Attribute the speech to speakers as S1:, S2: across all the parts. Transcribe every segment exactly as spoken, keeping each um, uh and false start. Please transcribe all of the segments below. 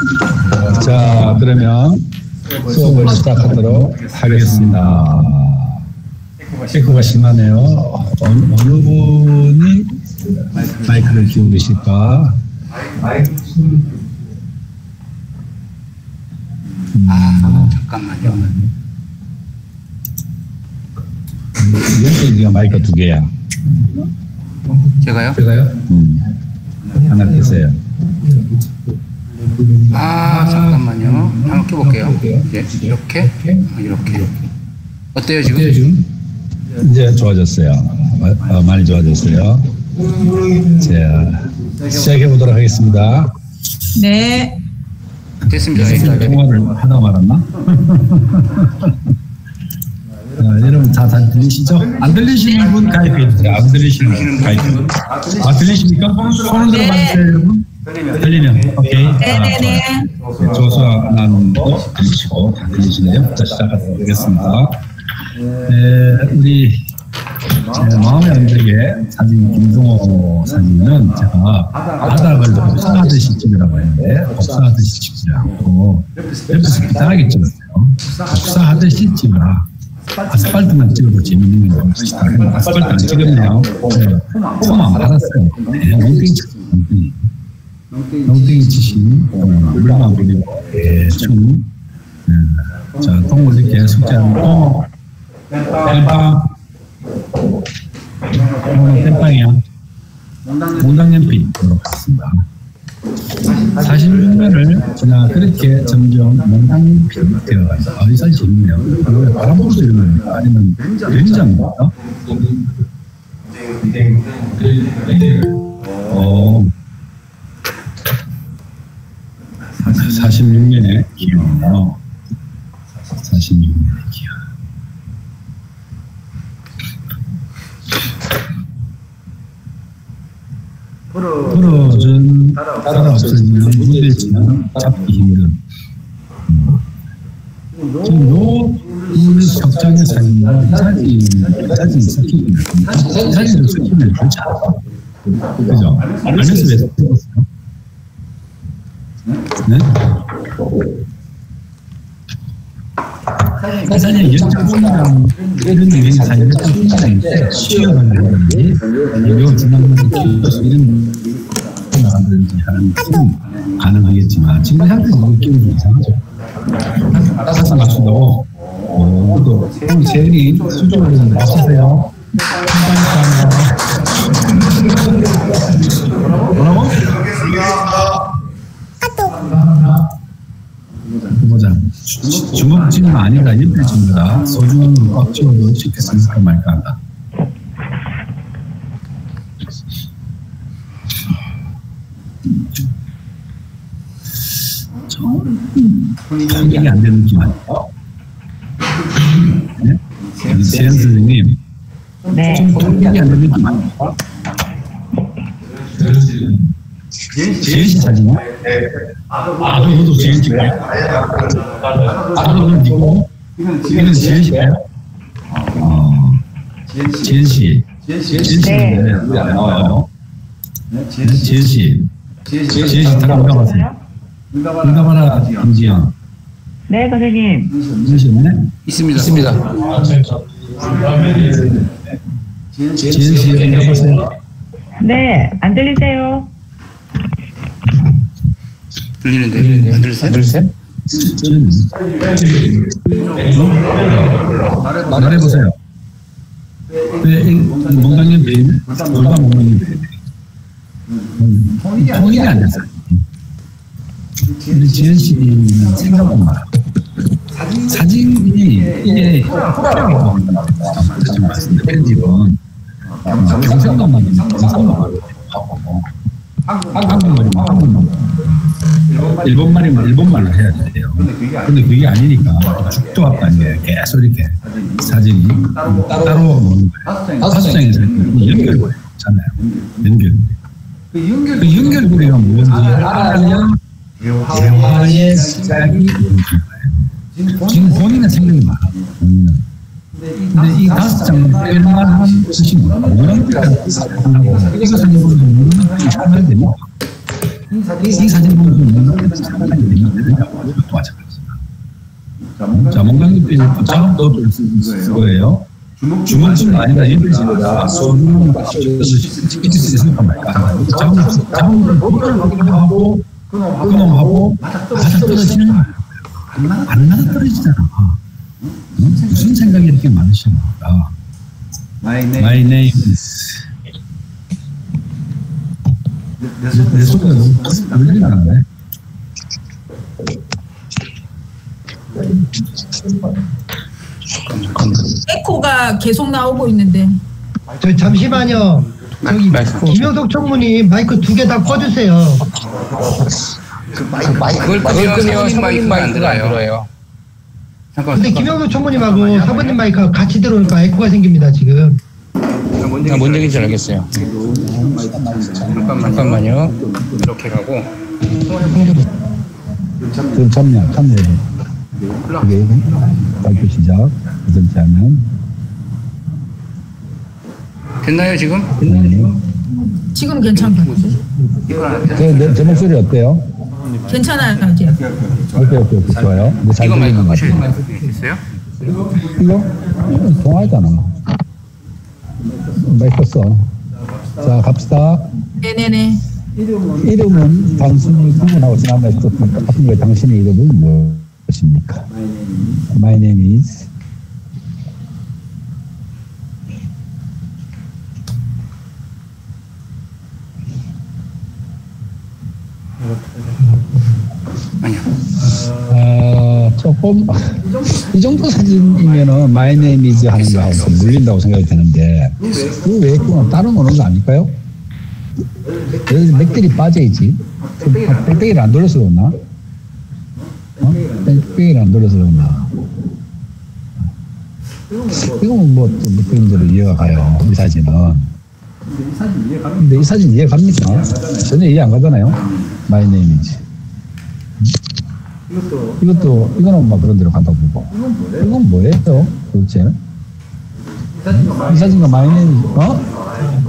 S1: 자, 그러면 수업을 시작하도록 하겠습니다. 에코가 심하네요. 어느, 어느 분이 마이크를 키우실까?
S2: 아, 잠깐만요.
S1: 연결기가 마이크 두 개야.
S2: 제가요?
S1: 제가요? 음. 하나 켜세요.
S2: 아, 잠깐만요. 한번 켜볼게요. 예, 이렇게, 아, 이렇게. 어때요 지금?
S1: 이제 좋아졌어요. 어, 많이 좋아졌어요. 자, 시작해 보도록 하겠습니다.
S3: 네.
S2: 됐습니다.
S1: 통화를 하다 말았나? 자, 여러분 다, 다 들리시죠? 안 들리시는 분 가입해 주세요. 안 들리시는 분 가입해 주세요. 아, 들리십니까? 손을 들어 봐주세요, 여러분. 들리면 오케이.
S3: 네네네.
S1: 아, 조수아 나눔도 들리시고 다 들리시네요. 자, 시작하도록 하겠습니다. 네, 우리 제 마음에 안 들게 사진 김동호 사진은 제가 바닥을 복사하듯이 찍으라고 했는데 복사하듯이 찍지 않고 옆에서 기다랗게 찍었어요. 복사하듯이 찍으라. 아스팔트만 찍어도 재밌는 거 아스팔트 안 찍었네요. 폼 안 받았어요. 네, 농땡이 쳤어요. 농땡이. 농땡이 치신 물만 그리고 대충 네. 자, 똥 올릴게. 숙제하는 똥 땜빵 오늘 땜빵이야. 몽당연필 보도록 하겠습니다. 사십육 면을 제가 그렇게 점점 몽당연필 되어가지고 아, 이 사진 재밌네요. 왜 바람 불수 있는 겁니까? 아니면 된장입니까? 어, 사십육 면의 기호요. 사십육 면의 기호. 풀어준 따라 없어지면 무대지만 잡기 힘든. 음. 지금 요 우리 석장의 사진은 사진 사진 섞이기 사진을 섞이면 좋지 않아. 그죠? 안에서 왜 섞였어요? 네? 사진의 연장본이랑 이런 유행 사진을 섞이는데 취업하는 건지 요 중앙부터 키워서 이런 나간다든지 하는 것은 가능하겠지만 지금 현재 느낌이 좀 이상하죠. 따뜻한 박수도 또 오늘 세일이 수준으로 좀 맞추세요. 뭐라고? 보자. 주먹질은 아니다. 일필집니다. 소중한 꽉 쥐어도 쉽게 생각할 말까 한다. 통일이 안 되는 느낌 아니에요? 네? 세연 선생님.
S3: 네.
S1: 좀 통일이 안 되는 느낌 아니에요? 지은 씨 사진이요? 아, 저도 지은 씨가요? 아, 저도 니고? 이건 지은 씨가요? 어, 지은 씨. 지은 씨는 우리 안 나와요. 지은 씨. 지은 씨 들어가봤어요? 응답하라, 김지영.
S3: 네, 선생님.
S1: 지은 씨 없네?
S2: 있습니다. 있습니다.
S1: 지은 씨 응답하세요.
S3: 네, 안 들리세요?
S2: 들리는데, 들리는데, 안 들리세요? 들리세요?
S1: 말해보세요. 왜, 몽당년 배인? 얼마 몽당년 배인? 통일이 안 됐어요. 근데 지은 씨는 생각보다 사진이 이게 호락이 나온다. 지금 말씀드린 편집은 경상도만 경상도만 하고 한국말이면 한국말 일본말이면 일본말로 해야 돼요. 근데 그게 아니니까 죽도 합도 아니에요. 계속 이렇게 사진이 따로 노는 거예요. 다섯 장에서 연결고리잖아요. 연결. 그 연결고리가 뭔지 알면 대화의 시작이 되는 거예요. 지금 본인은 생각이 많아요. 본인은. 근데 이 다섯 장 뺄만 한 뜻이 뭐라는 뜻이라고 이거 사진 보면 모르는 뜻이 하면 됩니다. 이 사진 보면 모르는 뜻이 상당히 되느냐고 하죠. 또 마찬가지입니다. 자, 몽강잎이 작은 것도 쓴 거예요. 주먹질은 아니다. 일일질이다. 손으로 찍힐 수 있으니까 말까. 작은 걸 보고를 하고 그놈하고 맞아 떨어지는 거야. 안 맞아 떨어지잖아. 응? 무슨 생각이 이렇게 많으신 거야. My name is 내 소리가 너무 울리지 않았네.
S4: 에코가 계속 나오고 있는데.
S5: 저 잠시만요. 저기 김영석 총무님 마이크 두 개 다 꺼주세요.
S2: 그걸 끄면 사모님 마이크가 안 들어요. 잠깐만.
S5: 근데 김영석 총무님하고 사모님 마이크가 같이 들어오니까 에코가 생깁니다 지금.
S2: 아, 뭔 얘기인지 알겠어요. 잠깐만요. 이렇게 가고.
S1: 그럼 참여, 참여. 그게 발표 시작. 우선 하면
S2: 됐나요 지금?
S1: 네.
S4: 지금 괜찮아요.
S1: 제, 제 목소리 어때요?
S4: 괜찮아요 이제.
S1: 오케이, 오케이, 오케이. 좋아요. 이제 잘
S2: 이거 마이크
S1: 들리는 것
S2: 끄실
S1: 같아요.
S2: 수 있어요?
S1: 이거? 이건 통화하잖아. 마이크 써. 자, 갑시다.
S4: 네네네.
S1: 이름은 단순히 구분하고 지난번에 썼던 똑같은 거예요. 당신의 이름은 무엇입니까? My name is
S2: 아니요.
S1: 아, 조금 이 정도 사진이면은 My name is 하는 거하고 좀 물린다고 생각이 드는데 그 외에 그건 다른 오는 거 아닐까요? 여기 맥들이 빠져있지. 뺑뺑이를 안 돌려서 그러나? 어? 뺑뺑이를 안 돌려서 그러나? 이건 뭐, 뭐 그런 대로 이해가 가요. 이 사진은. 근데 이 사진 이해 갑니까? 전혀 이해 안 가잖아요. My name is. 이것도, 이거는 막 그런 대로 간다고 보고. 이건 뭐예요? 도대체? 이 사진과 My name is, 어?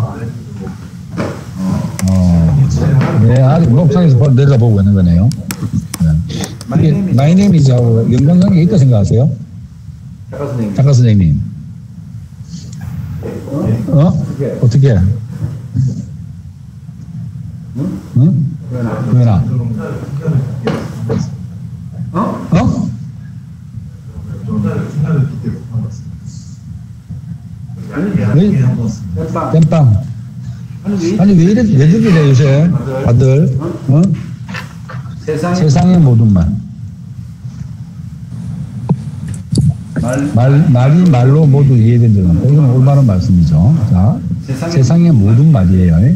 S1: 어, 네, 아직 목상에서 내려다보고 있는 거네요. 네. 이게 My name is하고 연관관계가 있다 생각하세요? 작가 선생님. 어? 어떻게? 응? 왜나? 어? 왜? 땜빵. 아니 왜 이래 왜 그래 요새 다들 어? 세상의 모든 말. 말 말이 말로 모두 이해된 적은 없다. 이건 올바른 말씀이죠. 자, 세상의 모든 말이에요.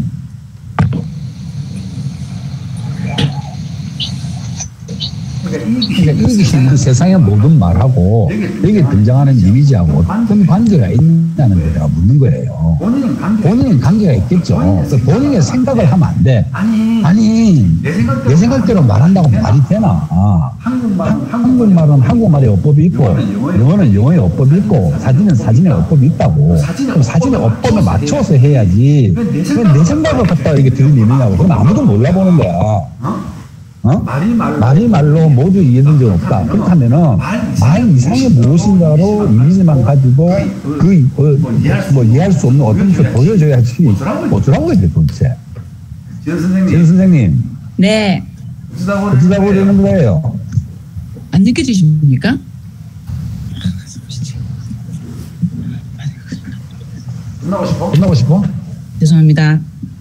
S1: 그러니까 이게 그 세상의 모든 말하고 여기 등장하는 이미지하고 어떤 관계가 있냐는 걸 내가 묻는 거예요. 본인은 관계가 있겠죠. 본인의 생각을 하면 안 돼. 아니 내 생각대로 말한다고 말이 되나? 한국말은 한국말의 어법이 있고 영어는 영어의 어법이 있고 사진은 사진의 어법이 있다고. 그럼 사진의 어법에 맞춰서 해야지. 왜 내 생각을 갖다가 이렇게 들이미느냐고. 그건 아무도 몰라보는 거야. 어? 말이, 말로, 말이 말로 모두 이해된 적 없다. 그렇다면은 말 이상의 무엇인가로 이미지만 가지고 그 어, 뭐 이해할 수 없는 어떤 것을 보여줘야지. 어쩌라고 해야 돼 도대체. 지은 선생님. 지은 선생님.
S3: 네.
S1: 어쩌다고 되는 거예요?
S3: 안 느껴지십니까?
S1: 끝나고 싶어? 끝나고 싶어?
S3: 죄송합니다.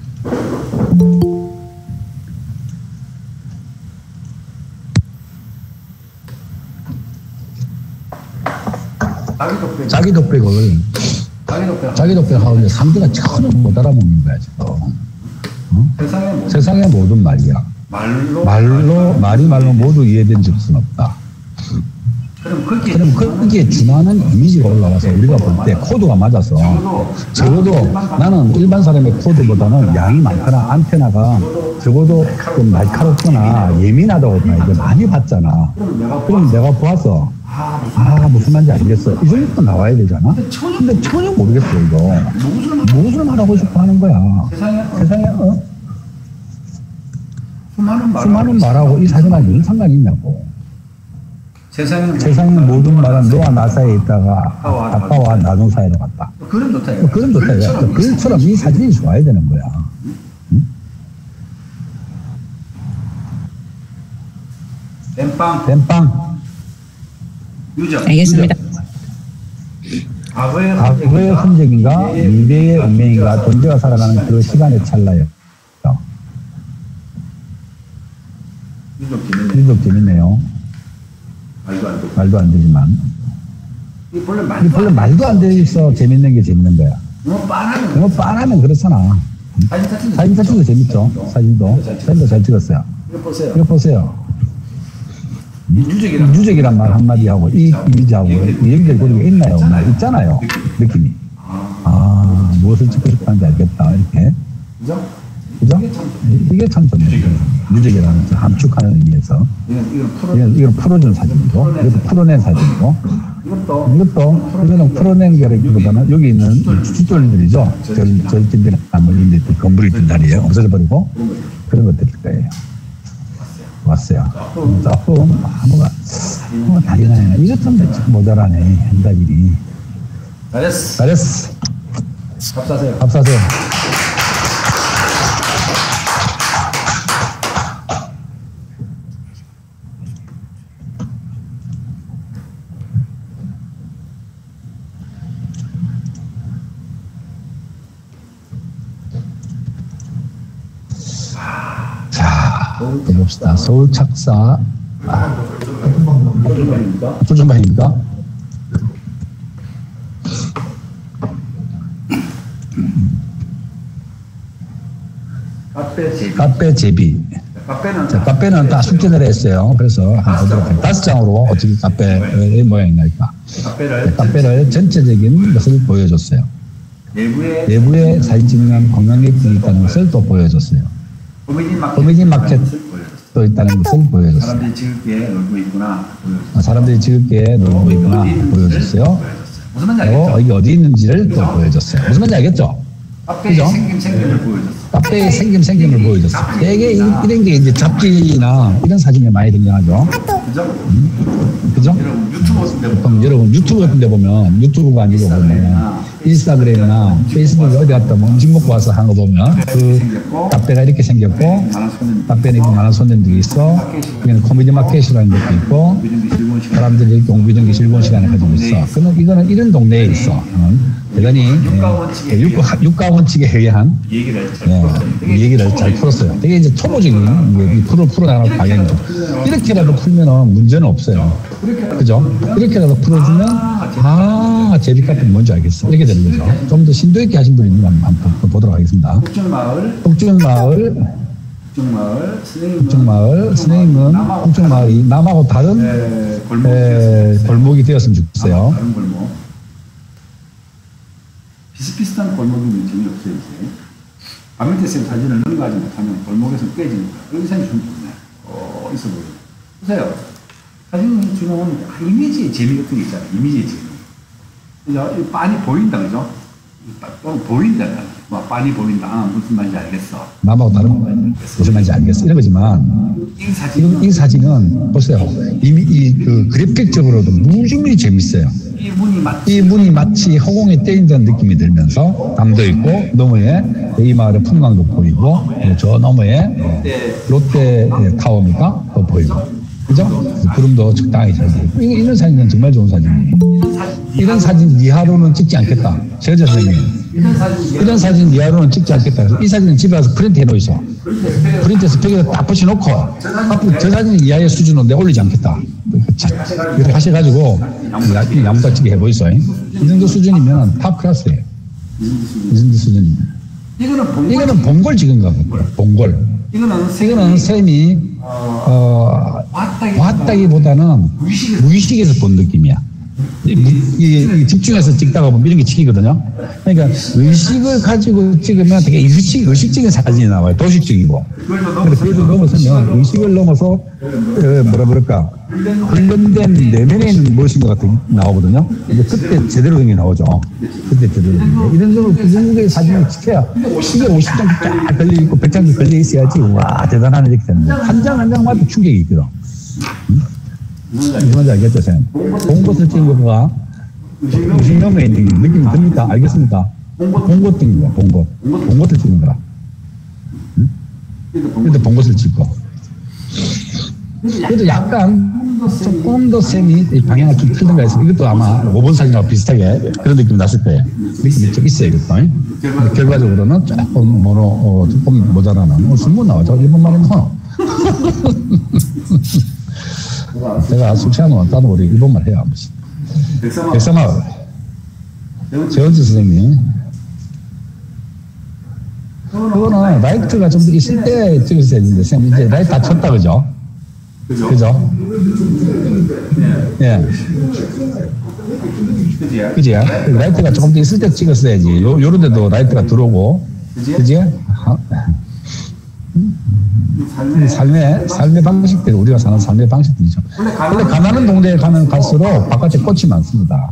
S1: 자기 독백을 자기 독백하고 상대가 전혀 못 알아먹는 거야 지금. 어? 세상의, 모든, 세상의 모든 말이야. 말로, 말로 말이 말로 모두 이해된 적은 없다. 그럼 거기에, 그럼 거기에 준하는 이미지가 올라와서 우리가 볼 때 코드가 맞아서 적어도 나는 일반 사람의 코드보다는 양이 많거나 안테나가 적어도 좀 날카롭거나 예민하다고 많이 봤잖아. 그럼 내가 보아서 아 무슨 말인지 알겠어. 이 정도 나와야 되잖아. 근데 전혀 모르겠어 이거. 무엇을 말하고 싶어 하는 거야. 세상에 어?
S2: 수많은 말
S1: 수많은 말하고 이 사진하고 무슨 상관이 있냐고.
S2: 세상에는
S1: 세상 모든 말은 너와 나 사이에 있다가 아빠와 나중 사이로 갔다.
S2: 그림 좋다 이거.
S1: 그럼 좋다. 이거야. 글처럼 이 사진이 좋아야 되는 거야. 응?
S2: 땜빵
S1: 땜빵.
S2: 유적.
S3: 알겠습니다.
S2: 과거의
S1: 과거의 흔적인가 미래의 운명인가 존재가 살아가는 그 시간의 찰나요.
S2: 유적 재밌네.
S1: 유독 재밌네요.
S2: 말도 안 되고.
S1: 말도 안 되지만.
S2: 이 원래
S1: 이
S2: 말도
S1: 별로
S2: 안
S1: 말도 안 돼 있어 재밌는 게 재밌는 거야.
S2: 너무 빤하면
S1: 너무 빤하면 그렇잖아.
S2: 사진 사진
S1: 사진 자체도 재밌죠. 사진도. 사진도 잘 찍었어요.
S2: 이거 보세요.
S1: 이거 보세요.
S2: 유적이란
S1: 유적이란 말 한마디 하고 이 이미지하고 연결고리가 있나요? 없나? 있잖아요. 느낌이. 아, 무엇을 찍고 싶어하는지 알겠다. 이렇게.
S2: 그죠?
S1: 그죠? 이게 참 좋네요. 유적이라는 함축하는 의미에서.
S2: 이건 이건 프로
S1: 이건, 이건 풀어준 사진이고, 이것도 풀어낸 사진이고,
S2: 이것도
S1: 이것도, 이거는 풀어낸 게라기보다는 여기 있는 주돌들이죠. 절, 절진들이 나물인데 건물이 뜬 다리에 없어져버리고, 그런 것들일 거예요. 왔어요. 조금, 뭐가, 뭐가 다리나, 이것 좀 모자라네, 현다길이.
S2: 잘했어.
S1: 잘했어.
S2: 밥 사세요.
S1: 밥 사세요. 자, 또 봅시다. 서울 착사. 아,
S2: 조준반입니까?
S1: 조준반입니까?
S2: 카페 제비.
S1: 카페 제비.
S2: 카페는
S1: 자, 카페는 다 숙제를 했어요. 그래서 한번 보도록 하겠습니다. 다섯 장으로 어떻게 카페의 모양이 날까.
S2: 카페를
S1: 카페를 전체적인 것을 보여줬어요.
S2: 내부에
S1: 내부에 사진 찍는 관광객들이 있다는 것을 또 보여줬어요.
S2: 코미디 마켓
S1: 코미디 마켓
S2: 보여줬어요.
S1: 또 있다는 것을 보여줬어요.
S2: 사람들이 즐겁게 놀고 있구나 보여줬어요.
S1: 사람들이 즐겁게 놀고 있구나 보여줬어요.
S2: 무슨 말인지
S1: 그리고
S2: 알겠죠?
S1: 이게 어디 있는지를 또 보여줬어요. 무슨 말인지 알겠죠?
S2: 카페의
S1: 그죠?
S2: 생김 생김을 보여줬어요.
S1: 카페의 생김 생김을 보여줬어요. 되게 이- 이런 게 이제 잡지나 이런 사진에 많이 등장하죠.
S2: 그죠?
S1: 그죠?
S2: 여러분 유튜브 같은 데
S1: 보통
S2: 보면
S1: 여러분 유튜브 같은 데 보면 유튜브가 아니고 보면 인스타그램이나 페이스북에 어디 갔다 뭐 음식 먹고 와서 한 거 보면 그 카페가 이렇게 생겼고
S2: 많은 손님
S1: 카페는 이렇게 많은 손님들이 있어. 여기는 코미디 마켓이라는 것도 있고
S2: 비정기 즐거운 시간
S1: 사람들이 이렇게 옹기종기 즐거운 시간을 가지고 있어. 그는 이거는 이런 동네에 있어. 어. 대단히 예, 육가, 육가 원칙에 의한
S2: 얘기를 잘
S1: 예,
S2: 풀었어요.
S1: 이 얘기를 잘 풀었어요. 되게 이제 초보적인 이게 이 풀어 풀어나갈 방향이죠. 이렇게라도 풀면은 문제는 없어요. 그죠? 이렇게라도 풀어주면 아 제비 카페 뭔지 알겠어. 이렇게 되는 거죠. 좀 더 심도 있게 하신 분이 있는가 한번 한번 보도록 하겠습니다.
S2: 북중마을
S1: 북중마을,
S2: 북중마을 선생님은
S1: 북중마을 선생님은 북중마을이 남하고 다른
S2: 에, 골목
S1: 에, 골목이 되었으면 좋겠어요.
S2: 다른 골목 비슷비슷한 골목이면 재미없어요. 이제 밤밑에 쌤 사진을 넘어가지 못하면 골목에서 깨지는 거야. 여기 사진 좀 좋네. 어 있어 보여. 보세요. 사진 주는 아, 이미지의 재미 같은 게 있잖아요. 이미지의 재미. 그죠? 이 빤이 보인다, 그죠? 또는 보인다. 뭐 빤이 보인다. 아, 무슨 말인지 알겠어.
S1: 남하고 다른 무슨 말인지 알겠어. 이런 거지만
S2: 이 사진
S1: 이, 이 사진은 보세요. 이미 이 그 그래픽적으로도 무지무지 재밌어요.
S2: 이 문이 마치
S1: 이 문이 마치 허공에 떼인다는 느낌이 들면서 담도 있고 너머에 이 마을의 풍광도 보이고 저 너머에 롯데 타워입니까? 또 보이고. 그죠? 구름도 적당히 잘 보이고. 이거 이런 사진은 정말 좋은 사진이에요. 이런 사진 이하로는 찍지 않겠다. 최재 선생님.
S2: 이런 사진
S1: 이런 사진 이하로는 찍지 않겠다. 그래서 이 사진은 집에 가서 프린트 해놓으셔. 프린트해서 벽에다 딱 붙여놓고 앞으로 저 사진 이하의 수준은 내가 올리지 않겠다. 이렇게 하셔가지고 야무닥지게 해보이소. 이 정도 수준이면 탑 클래스예요. 이 정도 수준이면.
S2: 이거는 봉골
S1: 이거는 봉골 찍은 거거든요. 봉골.
S2: 이거는
S1: 이거는 셈이 어,
S2: 왔다기
S1: 왔다기보다는
S2: 무의식에서
S1: 무의식에서 본 느낌이야. 이, 이, 이 집중해서 찍다가 보면 이런 게 찍히거든요. 그러니까 의식을 가지고 찍으면 되게 의식, 의식적인 사진이 나와요. 도식적이고. 근데 그걸 넘어서면 의식을 넘어서 어, 뭐라 그럴까 훈련된 내면에 있는 무엇인가 같은 게 나오거든요. 근데 그때 제대로 된 게 나오죠. 그때 제대로 된 게. 이런 식으로 그 정도의 사진을 찍혀야 이게 오십 장이 쫙 걸려있고 백 장이 걸려있어야지 와 대단한 이렇게 되는데 한 장 한 장마다 충격이 있거든. 응? 무슨 말인지 알겠죠, 쌤? 본 것을 찍은 것과 의식념에 있는 느낌이 듭니까? 알겠습니까? 본 것 찍는 거야, 본 것. 본 것을 찍는 거라. 응? 그래도 본 것을 찍고. 그래도 약간 조금 더 쌤이 방향을 좀 틀든가 해서 이것도 아마 오 번 사진하고 비슷하게 그런 느낌이 났을 거예요. 느낌이 좀 있어요, 이것도. 근데 결과적으로는 조금 뭐로, 어, 조금 모자라는. 어, 순문 나와죠? 일본말은 뭐. 제가 술 취하면 따로 우리 일본말 해요, 한 번씩. 백사마을. 재원지 선생님. 그거는 라이트가 좀 더 있을 때 찍었어야 되는데, 선생님 이제 라이트 다 쳤다, 그죠? 그죠? 예. 그지? 라이트가 조금 더 있을 때 찍었어야지. 요, 요런 데도 라이트가 들어오고. 그지? 삶의, 삶의 방식대로 우리가 사는 삶의 방식들이죠. 근데 가난한 동네에 가면 갈수록 바깥에 꽃이 많습니다.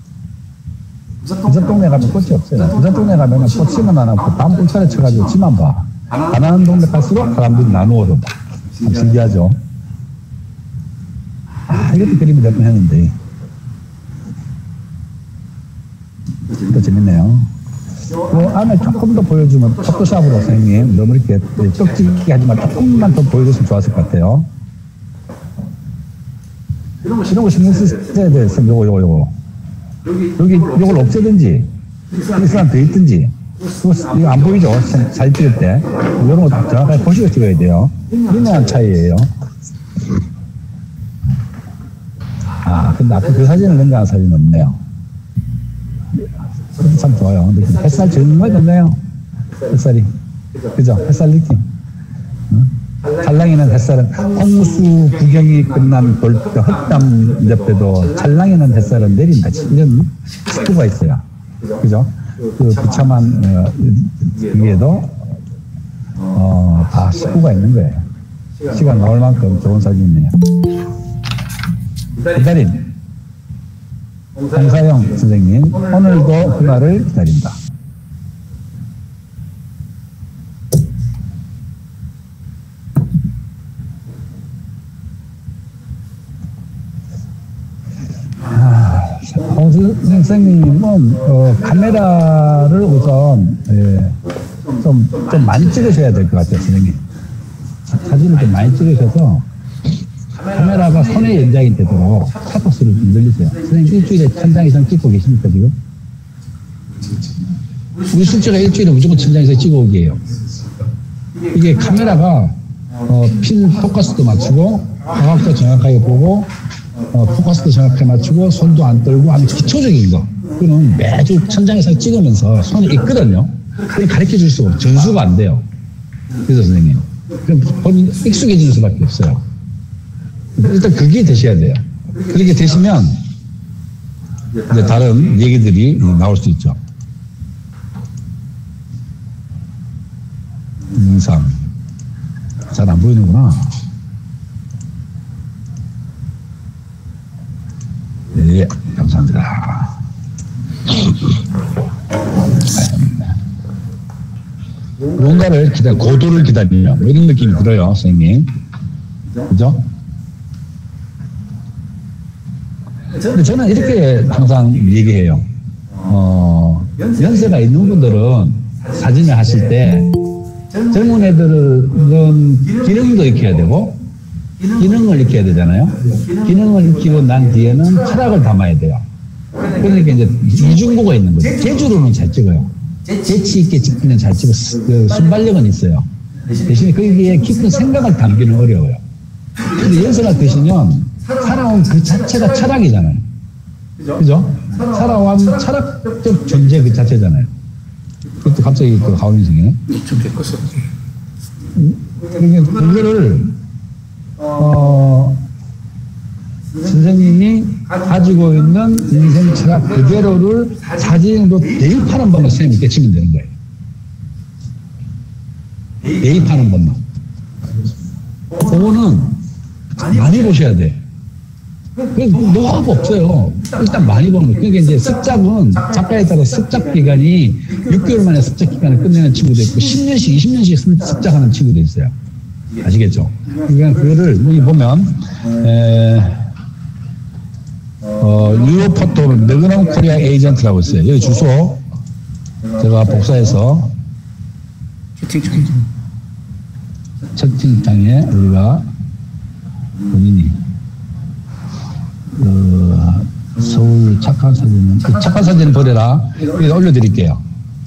S1: 부산 동네 가면 꽃이 없어요. 부산 동네 가면 꽃이만 안 하고 밤 꿀차례 쳐가지고 지만 봐. 가난한 동네 갈수록 사람들이 나누어서 봐. 참 신기하죠. 아, 이것도 그림을 몇 번 했는데. 또 재밌네요. 그 안에 조금 더 보여주면 포토샵으로 선생님 너무 이렇게 떡지게 하지만 조금만 더 보여줬으면 좋았을 것 같아요. 이런 거 신경 써야 돼. 요거 요거 요거 여기 요걸 없애든지 이사람 돼 있든지 이거 안 보이죠? 사진 찍을 때 이런 거 정확하게 보시고 찍어야 돼요. 미묘한 차이예요. 아 근데 아까 그 사진을 넘겨간 사진은 없네요. 참 좋아요. 근데 햇살 정말 좋네요. 햇살이. 그죠? 햇살 느낌. 응? 찰랑이는 햇살은 홍수 구경이 끝난 돌, 흑담 옆에도 찰랑이는 햇살은 내린다. 이런 식구가 있어요. 그죠? 그 비참한 어, 위에도 어, 다 식구가 있는 거예요. 시간 나올 만큼 좋은 사진이네요. 기다림. 홍사영 선생님, 오늘도 그날을 기다린다. 아, 홍 선생님은 어, 카메라를 우선 예, 좀, 좀 많이 찍으셔야 될 것 같아요, 선생님. 사진을 좀 많이 찍으셔서 카메라가 손의 연장이 되도록 샤터스를 좀 늘리세요. 선생님 일주일에 천 장 이상 찍고 계십니까 지금? 우리 실제가 일주일에 무조건 천 장 이상 찍어오기예요. 이게 카메라가 어, 핀 포커스도 맞추고 광학도 정확하게 보고 어, 포커스도 정확하게 맞추고 손도 안 떨고 하는 기초적인 거 그거는 매주 천 장 이상 찍으면서 손이 있거든요. 그걸 가르쳐 줄 수가 없어요. 전수가 안 돼요. 그래서 선생님 그럼 본인 익숙해지는 수밖에 없어요. 일단 그게 되셔야 돼요. 그렇게 되시면 이제 다른 얘기들이 나올 수 있죠. 영상 잘 안 보이는구나. 네, 감사합니다. 뭔가를 기다려, 고도를 기다리며 뭐 이런 느낌이 들어요, 선생님. 그죠? 근데 저는 이렇게 항상 얘기해요. 어, 연세가 있는 분들은 사진을 하실 때 젊은 애들은 기능도 익혀야 되고 기능을 익혀야 되잖아요. 기능을 익히고 난 뒤에는 철학을 담아야 돼요. 그러니까 이제 이중고가 있는 거죠. 재주로는 잘 찍어요. 재치 있게 찍기는 잘 찍고 그 순발력은 있어요. 대신에 거기에 깊은 생각을 담기는 어려워요. 근데 연세가 드시면 살아온 그 자체가 철학이잖아요. 그죠? 살아온 철학적 존재 그 자체잖아요. 그것도 갑자기 그 가오린 생기네.
S6: 좀 바꿨어.
S1: 그러니까 그거를, 어, 선생님이 가지고 있는 인생 철학 그대로를 사진으로 대입하는 법만 선생님이 깨치면 되는 거예요. 대입하는 법만. 그거는 많이 보셔야 돼. 그 노하우가 없어요. 일단 많이 보는 거예요. 그러니까 이제 습작은 작가에 따라 습작 기간이 육 개월 만에 습작 기간을 끝내는 친구도 있고 십 년씩, 이십 년씩 습작하는 친구도 있어요. 아시겠죠? 그러니까 그거를 여기 보면 에, 어, 유로포토 매그넘 코리아 에이전트라고 있어요. 여기 주소 제가 복사해서 채팅창에 우리가 본인이 어, 서울 착한 사진은 착한 사진은 버려라. 여기다 올려드릴게요.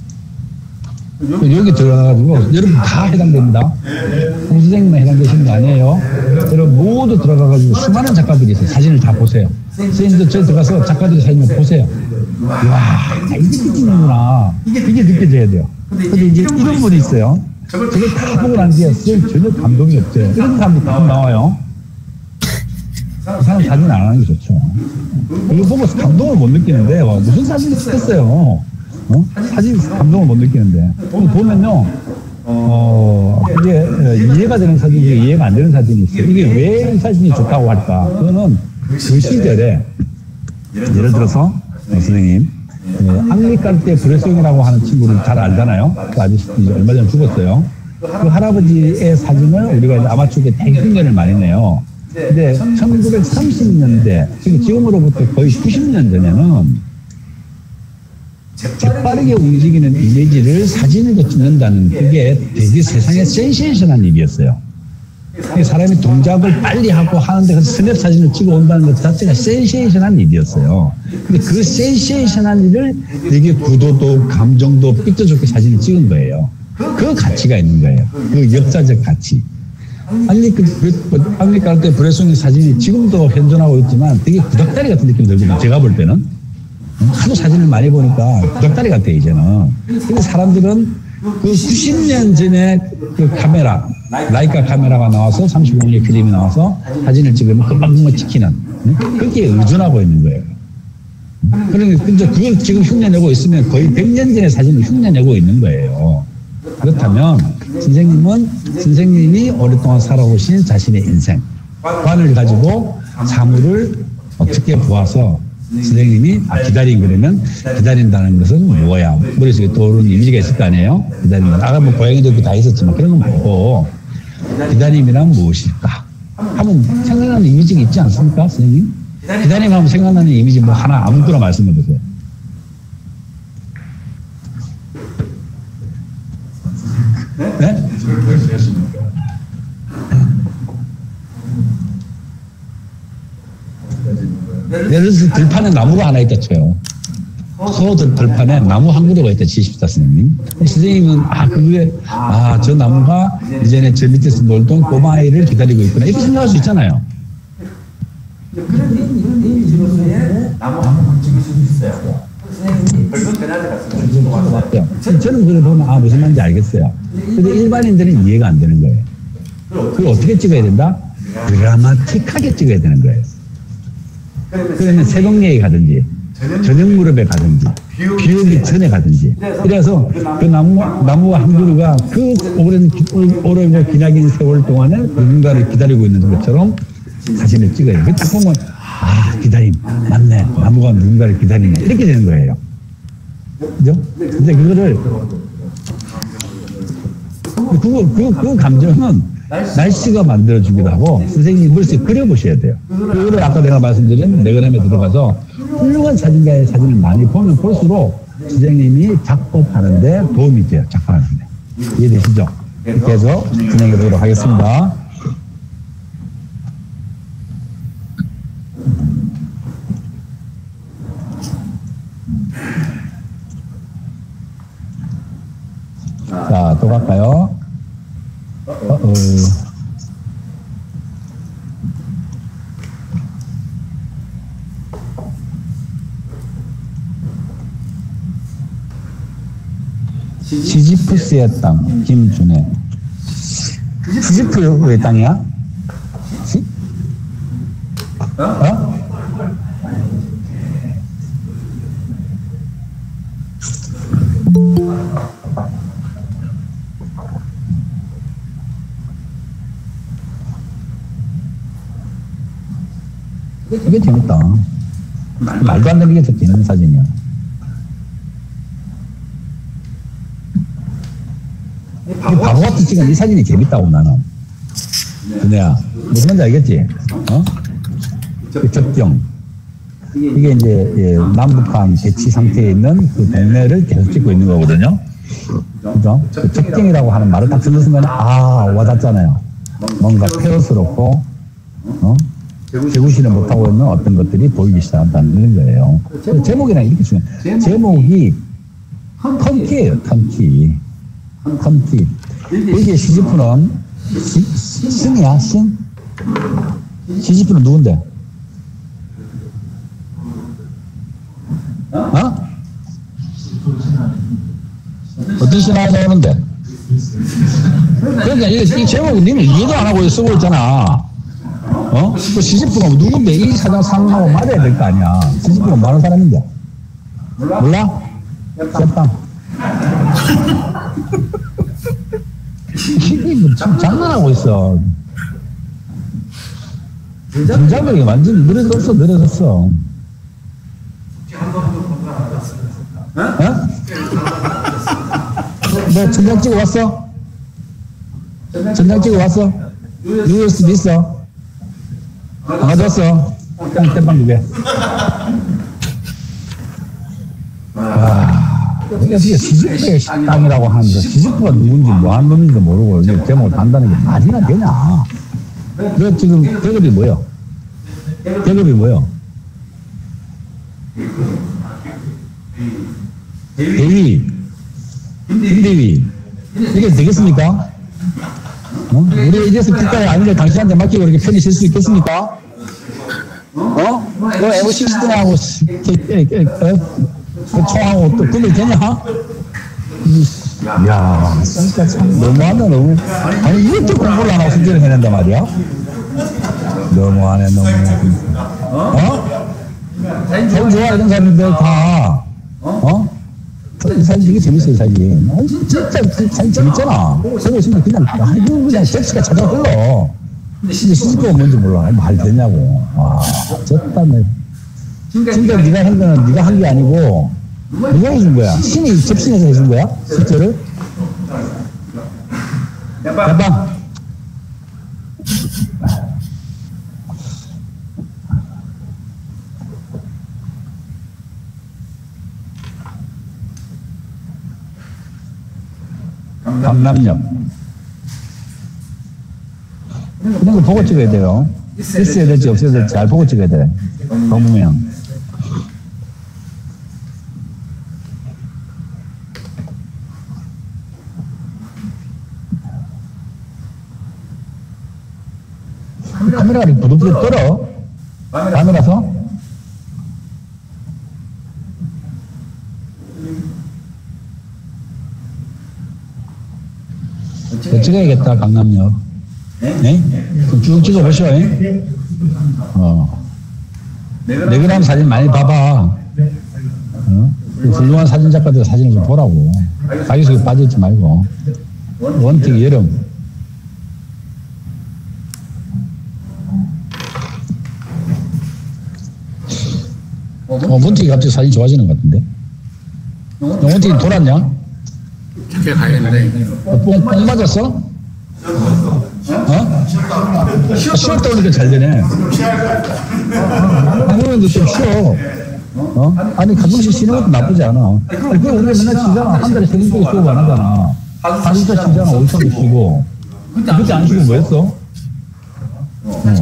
S1: 여기 들어가가지고 여러분 다 해당됩니다. 홍 선생님만 해당되시는 거 아니에요. 여러분 모두 들어가가지고 수많은 작가들이 있어요. 사진을 다 보세요. 선생님도 저기 들어가서 작가들의 사진을 보세요. 와, 이게 느껴지는구나. 이게 느껴져야 돼요. 근데 이제 이런 분이 있어요. 저걸 다 보고 난 뒤에 전혀 감동이 없어요. 이런 사람도 가끔 나와요. 그 사람 사진 안 하는 게 좋죠. 이거 보고 감동을 못 느끼는데, 와, 무슨 사진을 찍었어요. 어? 사진 감동을 못 느끼는데. 보면요, 어, 이게 이해가 되는 사진이 이해가 안 되는 사진이 있어요. 이게 왜 이 사진이 좋다고 할까? 그거는 그 시절에, 예를 들어서, 선생님, 예, 앙리카르띠에 브레송이라고 하는 친구를 잘 알잖아요. 그 아저씨 이제 얼마 전에 죽었어요. 그 할아버지의 사진을 우리가 이제 아마추어에 되게 흉내를 많이 내요. 근데 천구백삼십 년대, 지금으로부터 거의 구십 년 전에는 재빠르게 움직이는 이미지를 사진으로 찍는다는 그게 되게 세상에 센세이션한 일이었어요. 사람이 동작을 빨리 하고 하는데 스냅 사진을 찍어 온다는 것 자체가 센세이션한 일이었어요. 근데 그 센세이션한 일을 되게 구도도 감정도 삐뚤어졌게 사진을 찍은 거예요. 그 가치가 있는 거예요. 그 역사적 가치. 앙리카르띠 브레송의 사진이 지금도 현존하고 있지만 되게 구닥다리 같은 느낌이 들거든요. 제가 볼 때는. 하도 사진을 많이 보니까 구닥다리 같아, 이제는. 근데 사람들은 그 구십 년 전에 그 카메라, 라이카 카메라가 나와서 삼십오 밀리미터 필름이 나와서 사진을 찍으면 금방금방 찍히는, 그게 의존하고 있는 거예요. 그러니까 그걸 지금 흉내내고 있으면 거의 백 년 전의 사진을 흉내내고 있는 거예요. 그렇다면 선생님은 선생님이 오랫동안 살아오신 자신의 인생, 관을 가지고 사물을 어떻게 보아서 선생님이 아, 기다린 그러면 기다린다는 것은 뭐야? 머릿속에 떠오르는 이미지가 있을 거 아니에요? 기다린다. 아까 뭐 고양이도 다 있었지만 그런 건 뭐고 기다림이란 무엇일까? 하면 생각나는 이미지가 있지 않습니까, 선생님? 기다림 하면 생각나는 이미지 뭐 하나 아무거나 말씀해 보세요. 네? 예를 들어서 들판에 나무가 하나 있다 쳐요. 소 들판에 나무 한 그루가 있다 치십시다, 선생님. 선생님은 아 그게 아 저 나무가 이전에 저 밑에서 놀던 꼬마 아이를 기다리고 있구나 이렇게 생각할 수 있잖아요.
S2: 그런 이미지로서의 나무 한 번 찍을 수도 있어요. 선생님이 벌금 변화를 갔어요.
S1: 저는 그걸 보면 아 무슨 말인지 알겠어요. 근데 일반인들은 이해가 안 되는 거예요. 그걸 어떻게 찍어야 된다? 드라마틱하게 찍어야 되는 거예요. 그러면 새벽녘에 가든지 저녁 무렵에 가든지 비 오기 전에 가든지 그래서 그 나무, 나무와 한 그루가 그 오랜 오랜 기나긴 세월 동안에 누군가를 기다리고 있는 것처럼 사진을 찍어요. 딱 보면 아 기다림 맞네, 나무가 누군가를 기다리네, 이렇게 되는 거예요. 그죠? 근데 그거를 그거 그, 그 감정은 날씨가 만들어주기도 하고 선생님이 머릿속에 그려보셔야 돼요. 그거를 아까 내가 말씀드린 매그넘에 들어가서 훌륭한 사진가의 사진을 많이 보면 볼수록 선생님이 작법하는데 도움이 돼요. 작업하는데. 이해되시죠? 이렇게 해서 진행해 보도록 하겠습니다. 자, 또 갈까요? 어, 어. 시지프스의 땅, 김준혜. 시지프의 땅이야? 시? 어? 이게 재밌다. 말도 안 되는 게 더 재밌는 사진이야. 이 바보 같은 찍은 이 사진이 재밌다고 나는. 그네야 무슨 말인지 알겠지? 어? 그 접경. 이게 이제 예, 남북한 대치 상태에 있는 그 동네를 계속 찍고 있는 거거든요. 그죠? 그 접경이라고 하는 말을 딱 듣는 순간 아 와닿잖아요. 뭔가 폐허스럽고 어? 재구시를 못하고 있는 어떤 것들이 보이기 시작한다는 거예요. 제목이랑 이렇게 중요해요. 제목이 턴키예요. 턴키. 턴키. 이게 시지프는 시, 신이야 신? 시지프는 누군데? 어? 어떤 신하가 나오는데? 그러니까 이, 이 제목 니는 이해도 안 하고 쓰고 있잖아. 어? 그 시집부가 누군데? 이 사장 상하고 말해야 될 거 아니야. 시집부가 많은 사람인데. 몰라? 몰라? zet빵. 이게 뭐 장난하고 있어. 긴장력이 완전히 늘어졌어, 늘어졌어. 어? 너 천장 찍어 왔어? 천장 찍어 왔어? 유에스비 있어? 안 가져왔어? 그냥 땜빵 두 개. 아, 이게 시집부의 식당이라고 하는데 시집부가 누군지 뭐 하는 놈인지 모르고 이제 제목을 단다는 게 말이나 되냐? 너 지금 계급이 뭐야? 계급이 뭐야? 대위, 김대위. 이게 되겠습니까? 어? 우리가 이래서 국가에 아닌데 당신한테 맡기고 이렇게 편히 쉴 수 있겠습니까? 어? 너 에프 십육하고 총하고 또 구별 되냐? 이야, 진짜 참 너무하다, 너무. 아니, 이렇게 공부를 안 하고 숙제를 해낸단 말이야? 너무하네, 너무하네. 어? 사진 좋아하는 사람들 다, 어? 이 사진 되게 재밌어요, 사진. 아니, 진짜 사진 재밌잖아. 그거 있으면 그냥, 아, 이거 그냥 섹시가 찾아 불러. 근데 시집가가 뭔지 몰라. 말 되냐고. 와, 졌다네. 진짜 네가 한 거는 네가 한 게 아니고, 누가 해준 거야? 신이 접신해서 해준 거야? 실제를? 대박. 강남역. 이런 거 보고 찍어야 돼요. 있어야 될지 없어야 될지 잘 보고 찍어야 돼. 동무명. 카메라가 이렇게 부들부들 떨어? 밤이라서? 더 찍어야겠다, 강남역. 네? 쭉 찍어보시오. 어. 레그람 사진 많이 봐봐. 어? 훌륭한 사진작가들 사진을 좀 보라고. 자기 속에 빠져있지 말고. 원택 여름. 어, 원택이 갑자기 사진 좋아지는 것 같은데? 원택이 돌았냐?
S6: 저게 가야겠네.
S1: 어, 뽕, 뽕 맞았어? 어? 쉬었다 오니까 잘 되네. 한국인도 좀 쉬어. 어? 아니, 가끔씩 쉬는 것도 나쁘지 않아. 아니, 그게 우리가 맨날 쉬잖아. 한 달에 세 번 정도 쉬고 안 하잖아. 한 주차 쉬잖아. 오십삼 일 쉬고. 그때 안 쉬고 뭐 했어? 어.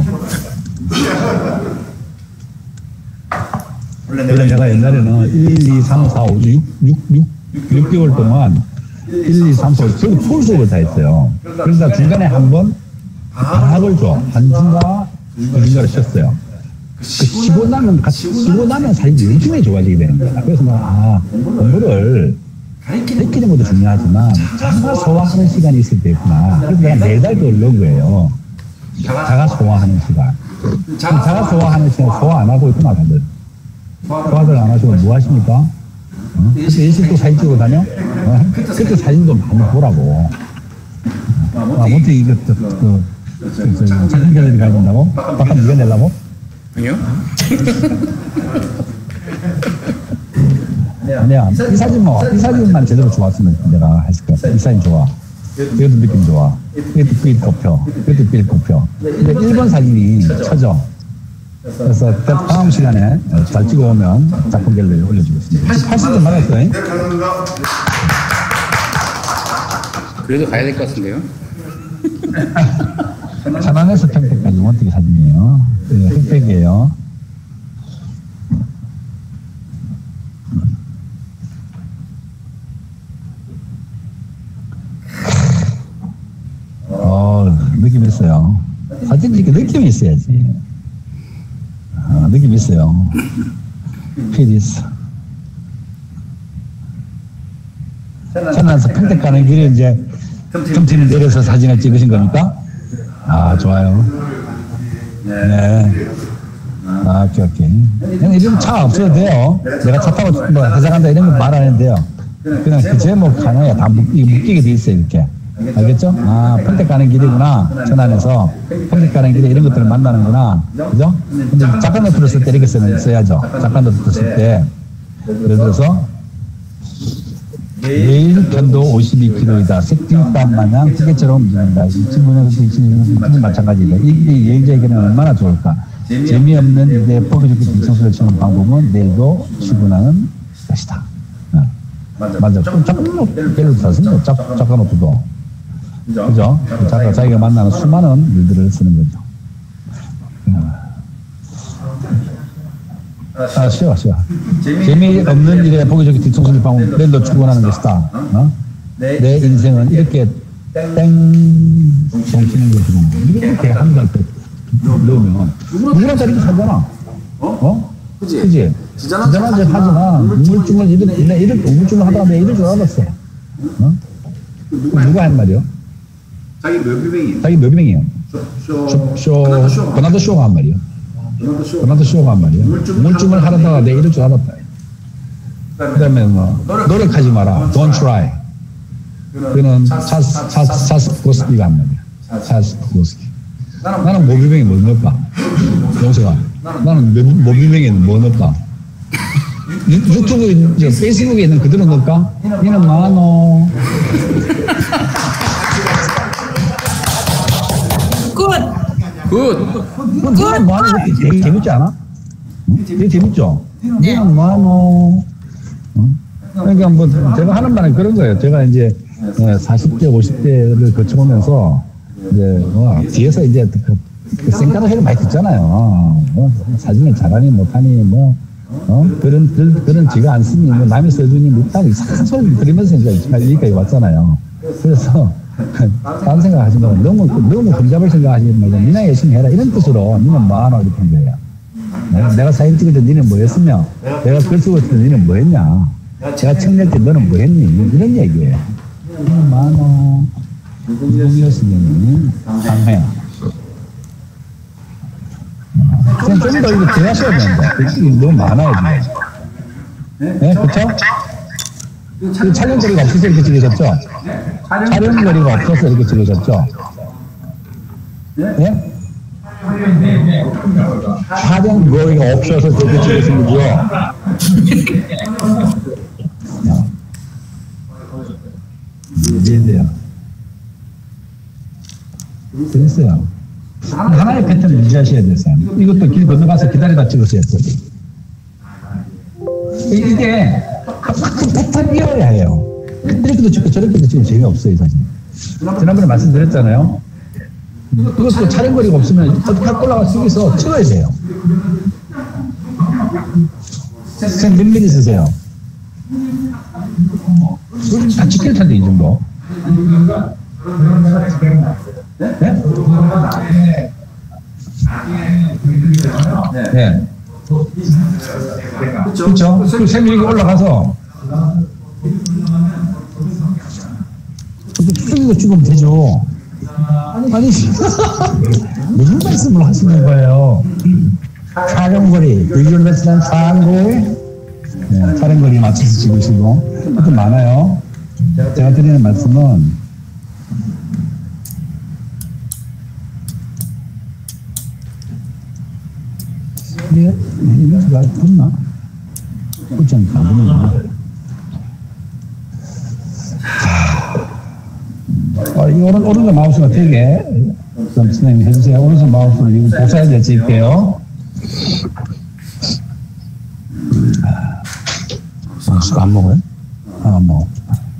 S1: 원래 내가 옛날에는 일, 이, 삼, 사, 오, 육, 육, 육, 육 개월 동안 일, 이, 삼, 사, 오, 저도 풀 수업을 다 했어요. 그러다 중간에 한 번 방학을 줘. 한 주인가 두 주인가를 쉬었어요. 그 쉬고 나면, 같이 쉬고 나면 사실 엄청나게 좋아지게 되는 거야. 그래서 막, 아, 공부를 가르치는 것도 중요하지만 자기가 소화하는 시간이 있을 때 있구나. 그래서 내가 매달 그걸 넣은 거예요. 자가 소화하는 시간. 자가 소화하는 시간 소화 안 하고 있구나, 다들. 소화들 안 하시고 뭐 하십니까? 어? 그때 일찍도 사진 찍고 다녀? 어? 그때 사진도 많이 보라고. 아, 뭔데 이거, 그, 그, 그, 그, 사진자들이 가야 된다고? 바깥 누가 내려고?
S6: 아니요?
S1: 아니야. 이 사진만, 이 사진만 제대로 좋았으면 내가 했을 것 같아. 이 사진 좋아. 이것도 느낌 좋아. 이것도 삘 꼽혀. 이것도 삘 꼽혀. 근데 일 번 사진이 쳐져. 그래서 다음 시간에 잘 찍어오면 작품 갤러리에 올려주겠습니다. 팔십 점 맞았어요.
S6: 그래도 가야 될 것 같은데요?
S1: 천안에서 평택까지 원택 사진이에요. 네, 흑백이에요. 어, 느낌 있어요. 사진 찍기 느낌이 있어야지. 어, 느낌 있어요. 피리스. 천안에서 평택 가는 길에 이제 틈틈이 내려서 사진을 찍으신 겁니까? 아, 좋아요. 네. 아, 오케이, 오케이. 그냥 이런 차 없어도 돼요. 내가 차 타고 뭐 회사간다 이런 거 말 안 해도 돼요. 그냥 그 제목 하나에 다 묶이, 묶이게 돼 있어요, 이렇게. 알겠죠? 아, 평택 가는 길이구나. 천안에서 평택 가는 길에 이런 것들을 만나는구나. 그죠? 근데 작가 노트를 쓸 때 이렇게 쓰는, 써야죠. 작가 노트를 쓸 때. 예를 들어서 매일 편도 오십이 킬로미터이다. 색김밥 마냥 티켓처럼 움직인다. 이 친구는 이친구는 마찬가지다. 이 여행자에게는 얼마나 좋을까? 재미없는 이제 포기적인 뒷청소를 치는 방법은 내일도 출근하는 것이다. 네. 맞아. 작가노트 별로 다 씁니다. 작가노트도. 그죠? 작가, 자기가 만나는 수많은 일들을 쓰는 거죠. 아, 쉬워, 쉬워. 재미없는 일에 보기적인 뒤통수를 방금 내일도 출근하는 것이다. 어? 내 인생은 이렇게 땡 정치는 것이고 이렇게 한 달 때 넣으면 누구랑 다 이렇게 살잖아. 어? 그지? 지난한 적 하지만 우물쭈물 이런 이런 우물쭈물 하다가 내 이럴 줄 알았어. 어? 누가 한 말이요?
S2: 자기 묘비뱅이.
S1: 자기 묘비뱅이요. 쇼, 쇼, 버나드 쇼가 한 말이요. 버나드 쇼가 한 말이요. 우물쭈물 하다가 내 이럴 줄 알았다. 그 다음에 뭐, 노력하지 마라. Don't try. 그는 차스, 차스, 차스 고스키가 한 말이야. 차스 고스키. 나는 모비뱅이 뭐 넣을까? 용서가. 나는 모비뱅에는 뭐 넣을까? 유튜브, 저, 페이스북에 있는 그대로 넣을까? 이는 많어.
S4: 굿!
S6: 굿!
S1: 이는 많어. 되게 재밌지 않아? 되게 재밌죠?
S4: 네.
S1: 이는 많어. 그러니까 뭐, 제가 하는 말은 그런 거예요. 제가 이제 사십 대, 오십 대를 거쳐오면서, 이제, 뭐, 뒤에서 이제 그, 그 생각을 해도 많이 듣잖아요. 뭐, 사진을 잘하니 못하니, 뭐, 어? 그런, 그, 그런 지가 안 쓰니, 뭐, 남이 써주니 못하고 이상한 소리 들으면서 이제 여기까지 왔잖아요. 그래서, 딴 생각 하지 말고, 너무, 너무 혼잡을 생각하지 말고, 니나 열심히 해라. 이런 뜻으로, 니는 뭐하노? 이렇게 한 거예요. 내가, 내가 사진 찍을 때 니는 뭐 했으며, 내가 글 쓰고 있을 때 니는 뭐 했냐? 내가 청년 때 너는 뭐 했니? 이런 얘기예요. 니는 뭐하노? 이공이었으면, 강해야. 그냥 좀 더 이거 더 하셔야 된다. 너무 많아요, 지금. 네, 그쵸? 촬영거리가 없어서 이렇게 찍으셨죠? 촬영거리가 없어서 이렇게 찍으셨죠? 네? 촬영거리가 없어서 이렇게 찍으신 거죠? 이제인데요. 됐어요. 하나의 패턴을 유지하셔야 돼서 이것도 길 건너가서 기다리다 찍으셔야 돼요. 이게 그 패턴이어야 해요. 이렇게도 찍고 저렇게도 찍으면 재미없어요, 사실. 지난번에 말씀드렸잖아요. 그것도 촬영거리가 없으면 어떻게 올라가 숙여서 찍어야 돼요. 선생님 몇 미리 쓰세요? 다 찍힐 텐데, 이 정도. 네? 네. 그렇죠. 그 샘이 올라가서 숙이고 찍으면 되죠. 아니, 무슨 말씀을 하시는 거예요? 촬영거리, 비주얼레스는 촬영거리, 네, 촬영거리 맞춰서 찍으시고, 하여튼 많아요. 제가 드리는 말씀은, 이게, 이미지가 붙나? 붙지 않게 안 붙나? 어, 이 오른, 오른쪽 마우스가 되게, 좀 선생님 해주세요. 오른쪽 마우스를 이거 복사해서 찍을게요. 마우스가 안 먹어요? 아, 안 먹어.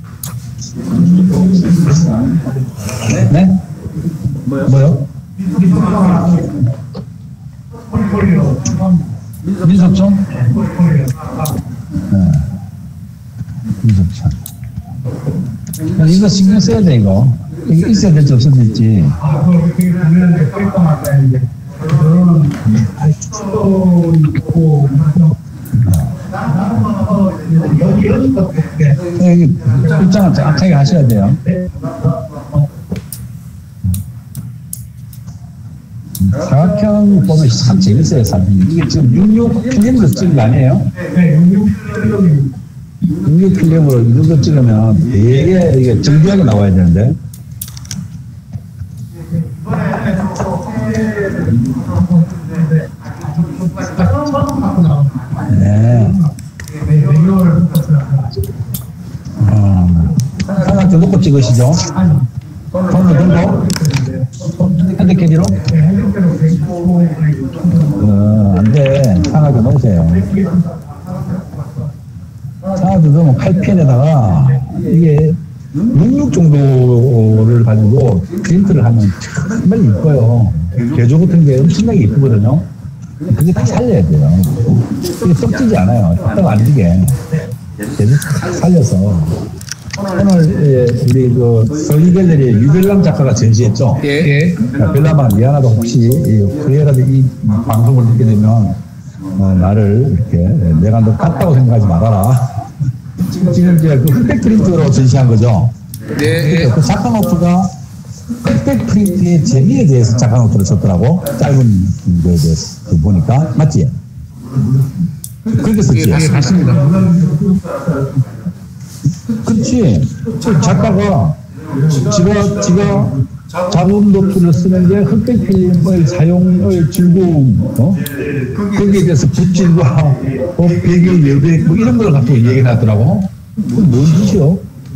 S1: 네? 뭐요? 민석촌? 네. 민석촌. 이거 신경 써야 돼, 이거. 이게 있어야 될지 없어야 될지. 여기 입장을 정확하게 하셔야 돼요. 사각형 보면 참 재밌어요, 사진. 이게 지금 육십육 필름으로 찍은 거 아니에요? 육십육 필름으로 이 정도 찍으면 되게 이게 정교하게 나와야 되는데. 네. 어, 하나 더 놓고 찍으시죠. 손을 들고 핸드캐리로. 어, 안 돼. 상하게 놓으세요. 상하게 넣으면 칼펜에다가 이게 육십육 정도를 가지고 프린트를 하면 정말 이뻐요. 개조 같은 게 엄청나게 이쁘거든요. 그게 다 살려야 돼요. 이게 썩지지 않아요. 떡 안 지게. 계속 살려서. 오늘 우리 그 서희 갤러리에 유별남 작가가 전시했죠.
S6: 예.
S1: 별남아 미안하다. 혹시 그래라도 이 방송을 듣게 되면 어, 나를 이렇게 내가 너 같다고 생각하지 말아라. 지금 이제 그 흑백 프린트로 전시한 거죠.
S6: 네.
S1: 그 작가 노트가 흑백 프린트의 재미에 대해서 작가 노트를 썼더라고. 짧은 거에 대해서 그 보니까 맞지? 그렇게 썼지.
S6: 예, 맞습니다.
S1: 그렇지. 작가가 지가 지가 작은 노트를 쓰는 게 흑백 필름의 사용의 즐거움, 어? 거기에 대해서 붓질과 어, 배경 여백 뭐 이런 걸 갖고 얘기를 하더라고. 그건 뭔 짓이요?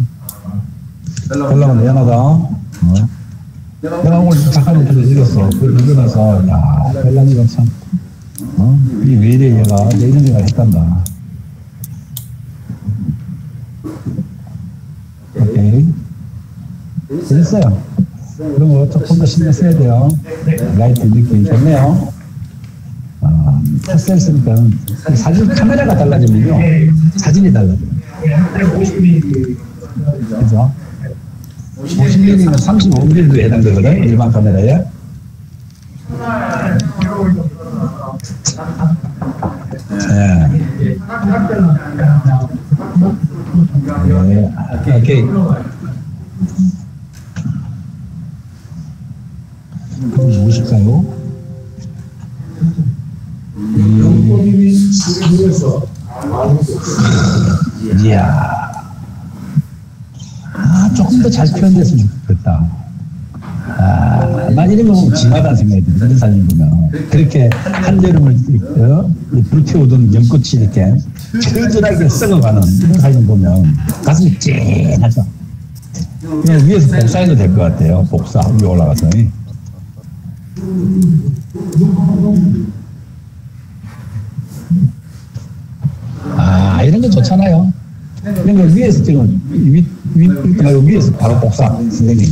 S1: 연락은 미안하다. 어? 내가 오늘 작가 노트를 읽었어. 그걸 읽으면서 야, 벨라니가 참, 어? 이게 왜 이래 얘가 내 이런 생각을 했단다. 오케이. 됐어요. 그런 거 조금 더 신경 써야 돼요. 라이트 느낌이 좋네요. 아, 파스텔 쓰니까 사진 카메라가 달라지면요. 사진이 달라져요. 그죠? 오십 밀리미터는 삼십오 밀리미터에 해당되거든. 일반 카메라에. 네. 네. 오케이. 그럼 무엇일까요? 음. 이야. 아, 조금 더 잘 표현됐으면 좋겠다. 아, 난 이러면 진하다는 생각이 들어요. 이런 사진 보면. 그렇게 한여름을 어? 불태우던 연꽃이 이렇게 철저하게 썩어가는 이런 사진 보면 가슴이 찡하죠. 그냥 위에서 복사해도 될 것 같아요. 복사, 위에 올라가서. 아, 이런 거 좋잖아요. 이런 거 위에서 지금 위, 위, 말고 위에서 바로 복사, 선생님.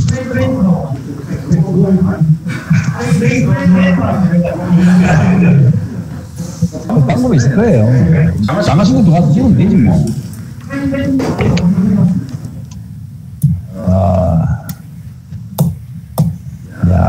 S1: 어, 방법이 있을 거예요. 장하신 것도 가서 찍으면 되지 뭐. 아, 야,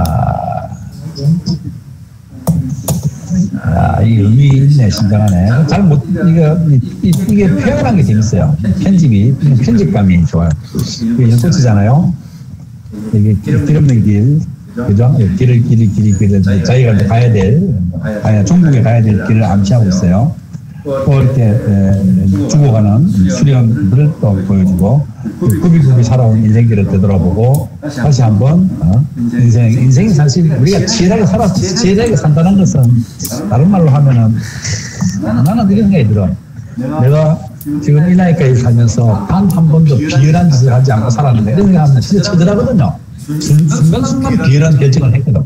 S1: 아, 이 의미 있네, 신장하네. 잘 못, 이거, 이, 이게 표현한 게 재밌어요. 편집이, 편집감이 좋아요. 이게 연꽃이잖아요. 이게 길 없는 길, 그죠? 길을, 길이, 길이, 길을 저희가 이제 가야 될, 가야, 중국에 가야 될 길을 암시하고 있어요. 또 이렇게 에, 죽어가는 수령들을 또 보여주고, 구비구비 살아온 인생길을 되돌아보고, 다시 한번, 어? 인생, 인생이 사실 우리가 치열하게 살았, 치열하게 산다는 것은, 다른 말로 하면은, 나는 이런 생각이 들어. 내가 지금 이 나이까지 살면서 단 한 번도 비열한 짓을 하지 않고 살았는데, 이런 생각하면 진짜 처절하거든요. 순간순간 비열한 결정을 했거든.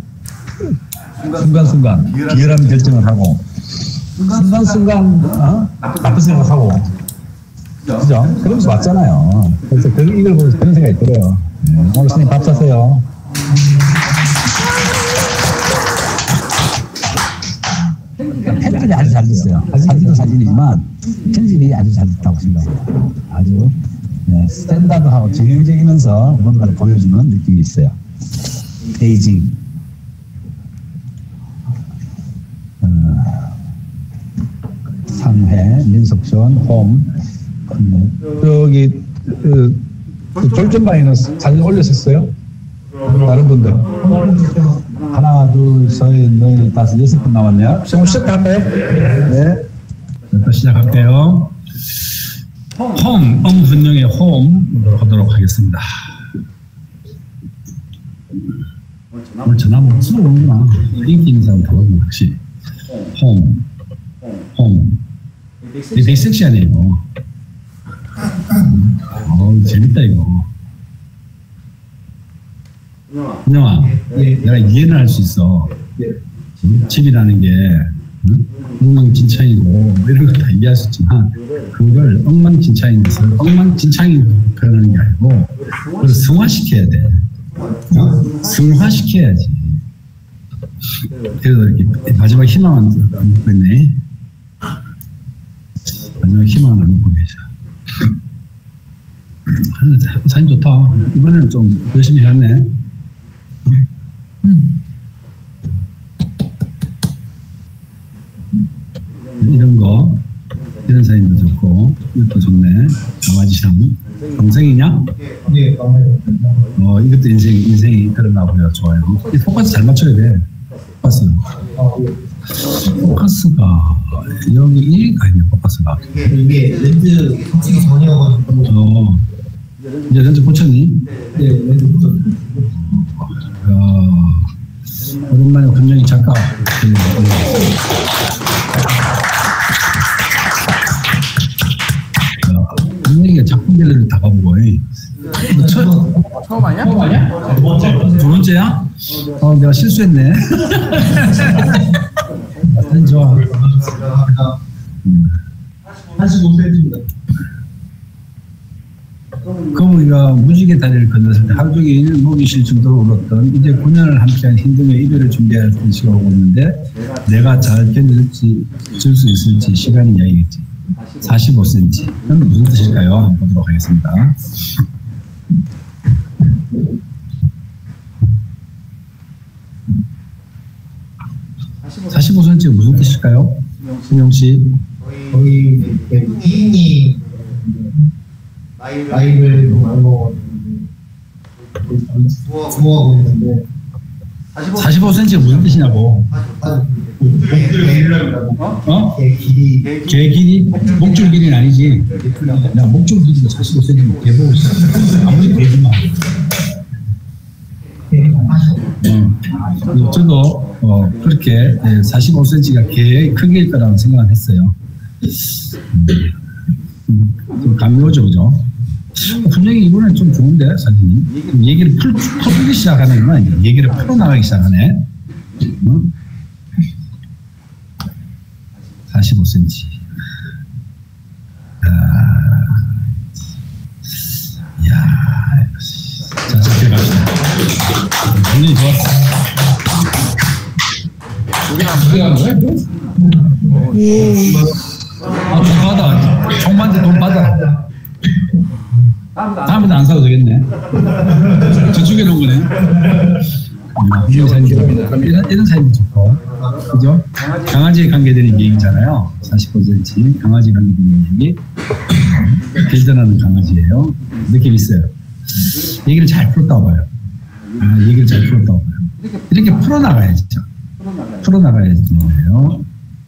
S1: 순간순간 비열한 결정을 하고, 순간순간 어? 나쁜 생각하고, 그죠? 그러면서 왔잖아요. 그래서 그, 이걸 보면서 그런 생각이 들어요. 네. 오늘 선생님 밥 사세요. 편집이 아주 잘 됐어요. 사진도 사진이지만 편집이 아주 잘 됐다고 생각해요. 아주 네, 스탠다드하고 정형적이면서 뭔가를 보여주는 느낌이 있어요. 에이징. 어, 상해, 민속촌, 홈. 네. 여기 그, 그 졸전방에는 사진 올렸었어요? 다른 분들. 하나, 둘, 셋, 넷, 다섯, 여섯 분 남았네요. 시험 시작할까요? 네. 또 시작할게요. 홈, 엄분명의 홈으로 하도록 하겠습니다. 오늘 전화 못 쓰러 오는구나. 인기 있는 사람 더 오구나, 확실히. 홈, 홈. 되게 섹시하네, 이거. 어, 재밌다, 이거. 은영아, 내가 이해는 할 수 있어. 집이라는 게 응? 엉망진창이고 뭐 이런 거 다 이해할 수 있지만 그걸 엉망진창인 것을 엉망진창이 표현하는 게 아니고 그걸 승화시켜야 돼. 어? 승화시켜야지. 그래서 이렇게 마지막 희망은 안 먹고 있네. 마지막 희망은 안 먹고 계셔. 사진 좋다. 이번에는 좀 열심히 했네. 음. 이런 거, 이런 사진도 좋고, 이것도 좋네. 강아지상. 동생이냐? 네, 어, 이것도 인생, 인생이 드러나고요. 좋아요. 이 포커스 잘 맞춰야 돼. 포커스. 포커스가, 여기 일가 있네, 포커스가.
S5: 이게 렌즈 붙이기 전이어가지고.
S1: 어. 이제 렌즈 붙였니?
S5: 네, 렌즈 붙였어요.
S1: 어, 오랜만에 금정이 작가. 금정이가 작품들을 다 가보고, 처음,
S6: 처음 아니야?
S1: 처음 아니야? 두 번째. 두 번째야? 어, 내가 실수했네. 사진 좋아.
S5: 사십오 센티미터.
S1: 그 우리가 무지개 다리를 건넜을 때 하루 종일 목이 쉴 정도로 울었던 이제 구 년을 함께한 힘듦의 이별을 준비할 시기가 오고 있는데 내가 잘 견딜지 줄 수 있을지 시간이 이야기겠지. 사십오 센티미터는 무슨 뜻일까요? 한번 보도록 하겠습니다. 사십오 센티미터가 무슨 뜻일까요? 신영 씨.
S5: 거의 부인이 나이를 너무 부모하고 있는데
S1: 사십오 센티미터가 무슨 뜻이냐고. 어?
S5: 개 길이
S1: 개 길이? 목줄 길이는 아니지. 야, 목줄 길이가 사십오 센티미터 개 보고 있어. 아무리 개지만. 어. 저도 어, 그렇게 사십오 센티미터가 개의 크기일 거라고 생각을 했어요. 음, 좀 감이 오죠, 그죠? 분명히 이번엔 좀 좋은데, 사진이. 얘기를 풀, 풀기 시작하는구나, 이제. 얘기를 풀어나가기 시작하네. 응? 사십오 센티미터. 아, 이야, 자, 자, 들어갑시다. 분명히 좋았어. 여기 한 거야? 아, 돈 받아. 총만대 돈 받아. 다음에는 안 사도 되겠네. 저쪽에 놓은 거네. 이런 사진도, 이런, 이런 사진도 좋고. 그죠? 강아지에 관계되는 얘기잖아요. 사십오 센티미터. 강아지에 관계되는 얘기. 길전하는 강아지예요. 느낌 있어요. 얘기를 잘 풀었다고 봐요. 아, 얘기를 잘 풀었다고 봐요. 이렇게 풀어나가야죠. 풀어나가야지 돼요.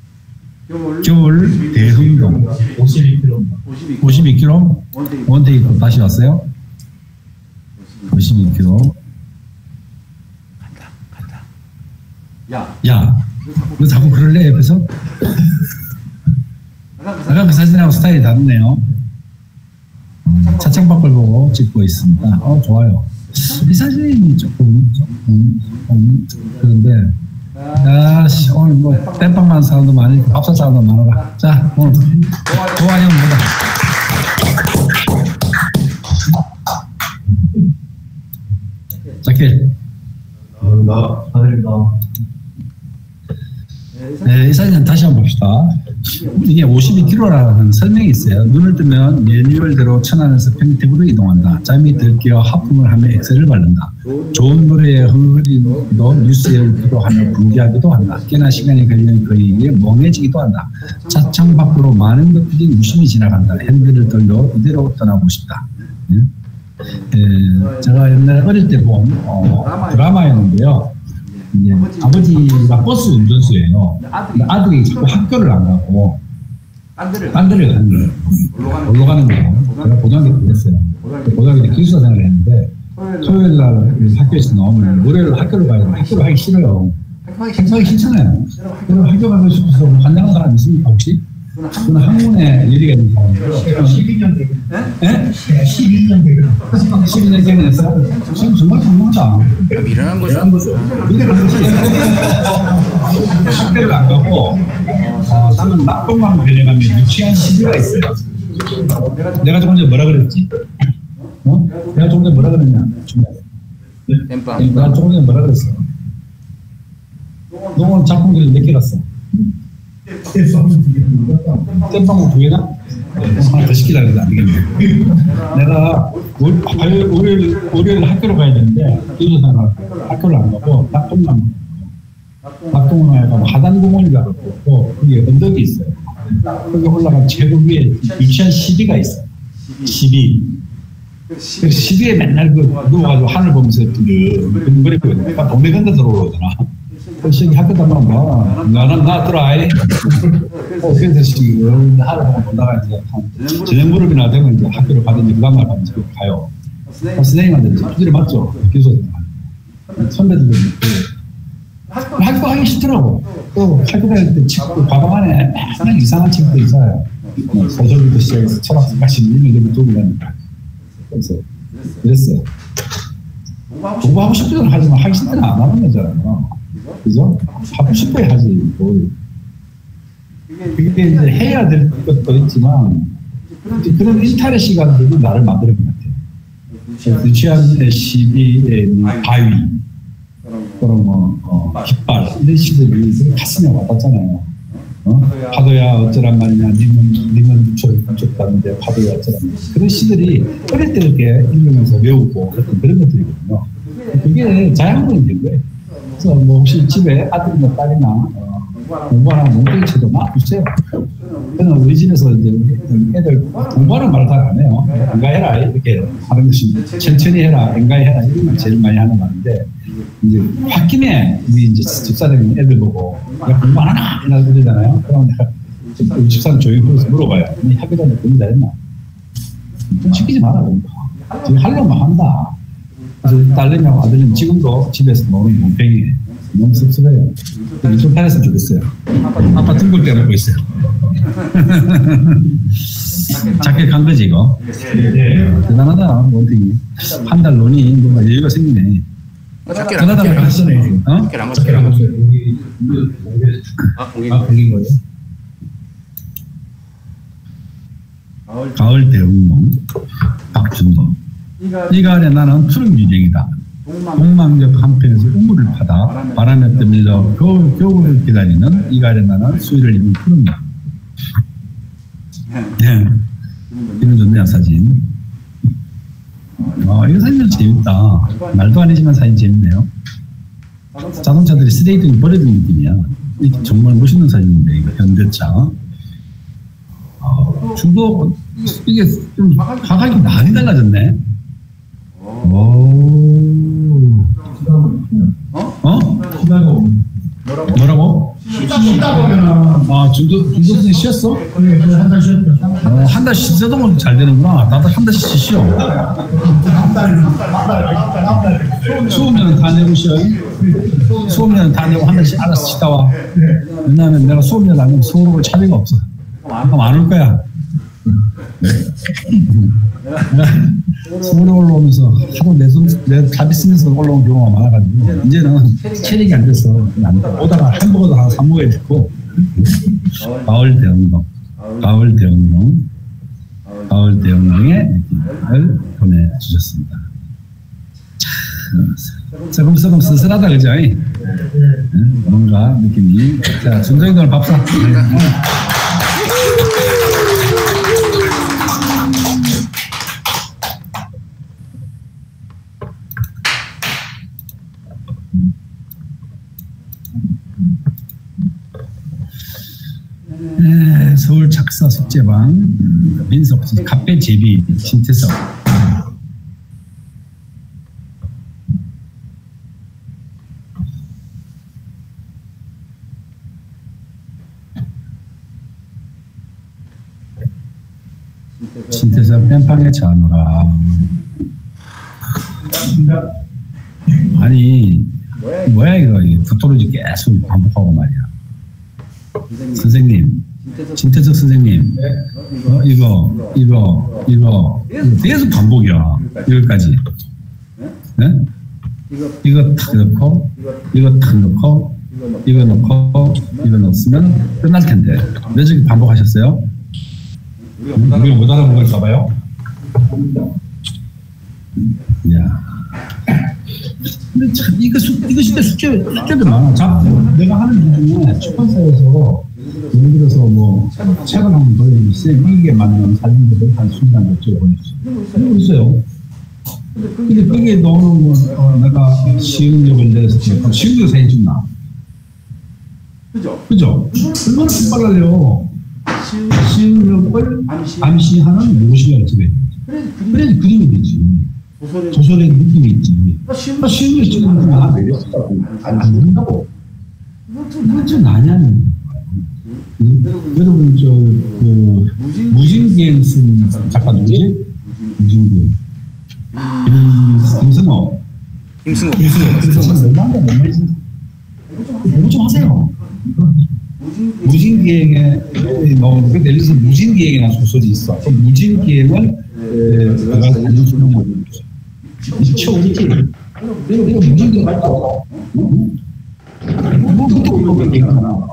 S1: 겨울 대흥동 오십이 킬로미터 오십이 킬로미터 원테이크 다시 왔어요. 오십이 킬로미터
S2: 간다, 간다. 야,
S1: 야, 너 자꾸 그럴래 옆에서? 아까 그 사진하고 스타일이 다르네요. 차창밖을 보고 찍고 있습니다. 어, 좋아요. 이 사진이 조금, 조금, 조금 그런데, 야, 씨, 오늘 뭐, 땜빵 많은 사람도 많으니까 밥살 사람도 많아라. 자, 오늘, 좋아요, 뭐다. 자켓.
S5: 감사합니다. 감사드립니다.
S1: 네, 이 사진 다시 한번 봅시다. 이게 오십이 킬로미터라는 설명이 있어요. 눈을 뜨면 매뉴얼대로 천안에서 평택으로 이동한다. 잠이 들기어 하품을 하며 엑셀을 바른다. 좋은 노래에 흥얼거리도 뉴스에 웃기도 하며 분개하기도 한다. 꽤나 시간이 걸리는 그에게 멍해지기도 한다. 차창 밖으로 많은 것들이 유심히 지나간다. 핸들을 돌려 이대로 떠나고 싶다. 네? 에, 제가 옛날에 어릴 때 본 어, 드라마였는데요. 이제 아버지가 버스 운전수예요. 근데 아들이 자꾸 학교를 안 가고 딴 데를 가는 거예요. 놀러 가는 거예요. 제가 고등학교 때 그랬어요. 고등학교 때 기숙사 생활을 했는데 토요일 날 학교에서 나오면 월요일 학교를 가야 돼. 학교를 하기 싫어요. 학교하기 싫잖아요. 그럼 학교 가고 싶어서 환장한 사람 있습니까 혹시? 저는 학문에 열의가 있는 사람이에요.
S5: 십이 년 되겠네.
S1: 네?
S5: 십이 년 되겠네.
S1: 십이 년 되겠어요? 지금 정말 궁금하다.
S6: 미련한 거죠.
S1: 근데 그렇지. 학교를 안 가고, 어, 나는 나쁜 마음을 빌려가면 유치한 시비가 있어요. 내가 조금 전에 뭐라 그랬지? 어? 내가 조금 전에 뭐라 그랬냐?
S6: 땜빵.
S1: 내가 조금 전에 뭐라 그랬어? 너 오늘 작품들이 몇 개 갔어? 땜빵을 두 개나? 하나 더 시키다 그래도 안 되겠네. 내가 월요일, 월요일, 월요일 학교로 가야 되는데, 기숙사가 학교를 안 가고, 낙동만, 낙동만 가고, 하단공원이라고 있고, 거기에 언덕이 있어요. 거기 올라간 최고 위에 유치한 시비가 있어요. 시비. 그 시비에 맨날 그 누워가지고 하늘 보면서 근거리거든요. 그러니까 동네 건너 들어오잖아. 그래서 학교 다니면 뭐, 나는 나 들어와이. 어, 그래서 지금 하루 보고 보다가 이제 저녁 무렵이나 되면 이제 학교를 가든지 그 다음날 가든지 가요. 선생님한테 이제 두드려 맞죠. 교수님. 선배들도 있고. 학교 하기 싫더라고. 또 학교 다닐 때 친구 가방 안에 맨날 이상한 친구도 있어요. 소설부터 시작해서 철학까지 일년 정도 두고 다니까. 그래서 그랬어요. 공부하고 싶은 건 하지만 하기 싫은 건 안 하는 거잖아요. 그죠? 하고 싶어야 하지. 뭘. 그게 이제 해야 될 것도 있지만, 그런 일탈의 시간들이 나를 만드는 것 같아요. 유치한 시비의 바위, 그런 뭐, 어, 깃발, 이런 시들이 가슴에 와닿잖아요. 어? 파도야 어쩌란 말이냐, 님은, 님은 묻혔다는데 파도야 어쩌란 말이냐. 그런 시들이 어릴 때 이렇게 읽으면서 외우고 그런, 그런 것들이거든요. 그게 자양분이 된 거예요. 그래서 뭐 혹시 집에 아들이나 딸이나 어, 공부하는 몽둥이 쳐도 놔두세요. 저는 우리 집에서 이제 애들 공부하는 말을 잘 안 해요. 엔가해라 이렇게 하는 것이 천천히 해라, 엔가해라 이런 걸 제일 많이 하는 말인데, 이제 홧김에 우리 이제 집사람이 애들 보고 야 공부 안 하나 이러고 그러잖아요. 그럼 내가 우리 집사람 조용히 불러서 물어봐요. 니 학교 다닐 때 공부 잘했나? 좀 시키지 마라. 지금 하려면 한다. 그래서 딸내미하고 아들내미 지금도 집에서 노는 몽팽이에요. 너무 씁쓸해요. 좀 편했으면 좋겠어요. 아빠, 아빠 등골 떼어놓고 있어요. 자켓 간 거지, 이거? 네. 대단하다, 원택이. 한 달 논이 뭔가 여유가 생기네.
S6: 자켓
S1: 안 갔어. 어?
S6: 자켓 안 갔어요. 안 갔어요. 아, 공기.
S1: 아, 공긴 거예요? 가을 대웅농, 박준범. 이가 아래 나는 푸른 유쟁이다. 동망적 한편에서 우물을 파다 바람에 떠밀려 겨울, 겨울을 기다리는 이가 아래 나는 수위를 입은 푸른 양. 네. 이런 좋네요, 사진. 어, 이거 사진 재밌다. 말도 아니지만 사진 재밌네요. 자동차들이 쓰레기통에 버려진 느낌이야. 정말 멋있는 사진인데, 이거 현대차. 어, 중도, 이게 좀 가격이 많이 달라졌네. 오.
S2: 어?
S1: 어?
S2: 뭐라고?
S1: 뭐라고?
S5: 쉬다 보면은
S1: 아, 준도, 준도 선생님 쉬었어?
S5: 한달 쉬었다.
S1: 어, 한 달씩 쉬어도 잘 되는구나. 나도 한 달씩 쉬어. 수업료는 다 내고 쉬어. 수업료는 다 내고 한 달씩 알아서 쉬다 와. 왜냐하면 내가 수업료 안 내면 서울 올 차례가 없어. 그럼 안 올 거야. 서울에 올라오면서 하도 내 손, 내 답이 쓰면서 올라온 경우가 많아가지고, 이제는 체력이 안 돼서 안 돼. 오다가 햄버거도 하나 사 먹어야 되고, 가을 대운동, 가을 대운동, 가을 대운동의 느낌을 보내주셨습니다. 자, 조금조금 쓸쓸하다, 그죠? 응? 뭔가 느낌이. 자, 준정이들 밥사. 네, 서울 작사 숙제방 민석 카페 제비 신태석. 신태석 뺨빵에 자노라. 아니 뭐야 이거 도토로지 계속 반복하고 말이야. 선생님, 신태석 선생님, 어, 이거, 이거, 이거, 이거 계속 반복이야. 이거까지. 네? 이거 탁 넣고, 이거 탁 넣고, 이거 넣고, 이거 넣었으면 끝날 텐데. 왜 저기 반복하셨어요? 우리가 못 알아보실까봐요? 야. 근데 참, 이거 수, 이거 진짜 숙제, 숙제들 많아. 자, 내가 하는 일 중에 출판사에서 예를 들어서 뭐, 책을 한번 보여주세요. 이게 맞는 사진들을 한 순간 어쩌고 보내주세요. 이거 있어요. 근데 거기에 넣어놓은 건, 어, 내가 시흥역을 내서, 시흥역 사진 좀 나.
S2: 그죠?
S1: 그죠? 얼마나 빨라요. 시흥역을 암시하는 모시가 집에. 그래야지 그림이 되지. 조선의 느낌이 있지. 아, 시흥역 찍는 거 안 되겠어. 안 된다고. 이건 좀 나냐는. 여러분, 저, 그, 무진기행 쓴 작가 누구지? 무진기행. 김승호. 김승호. 김승호. 김승호. 얼마나 얼마지? 공부 좀 하세요. 무진기행에 나오는, 그, 예를 들어서 무진기행이라는 소설이 있어. 그 무진기행을, 내가 단순 수능을 미쳐오지. 내가 무진기행 갈 거. 뭐, 그것도 그거 얘기하나.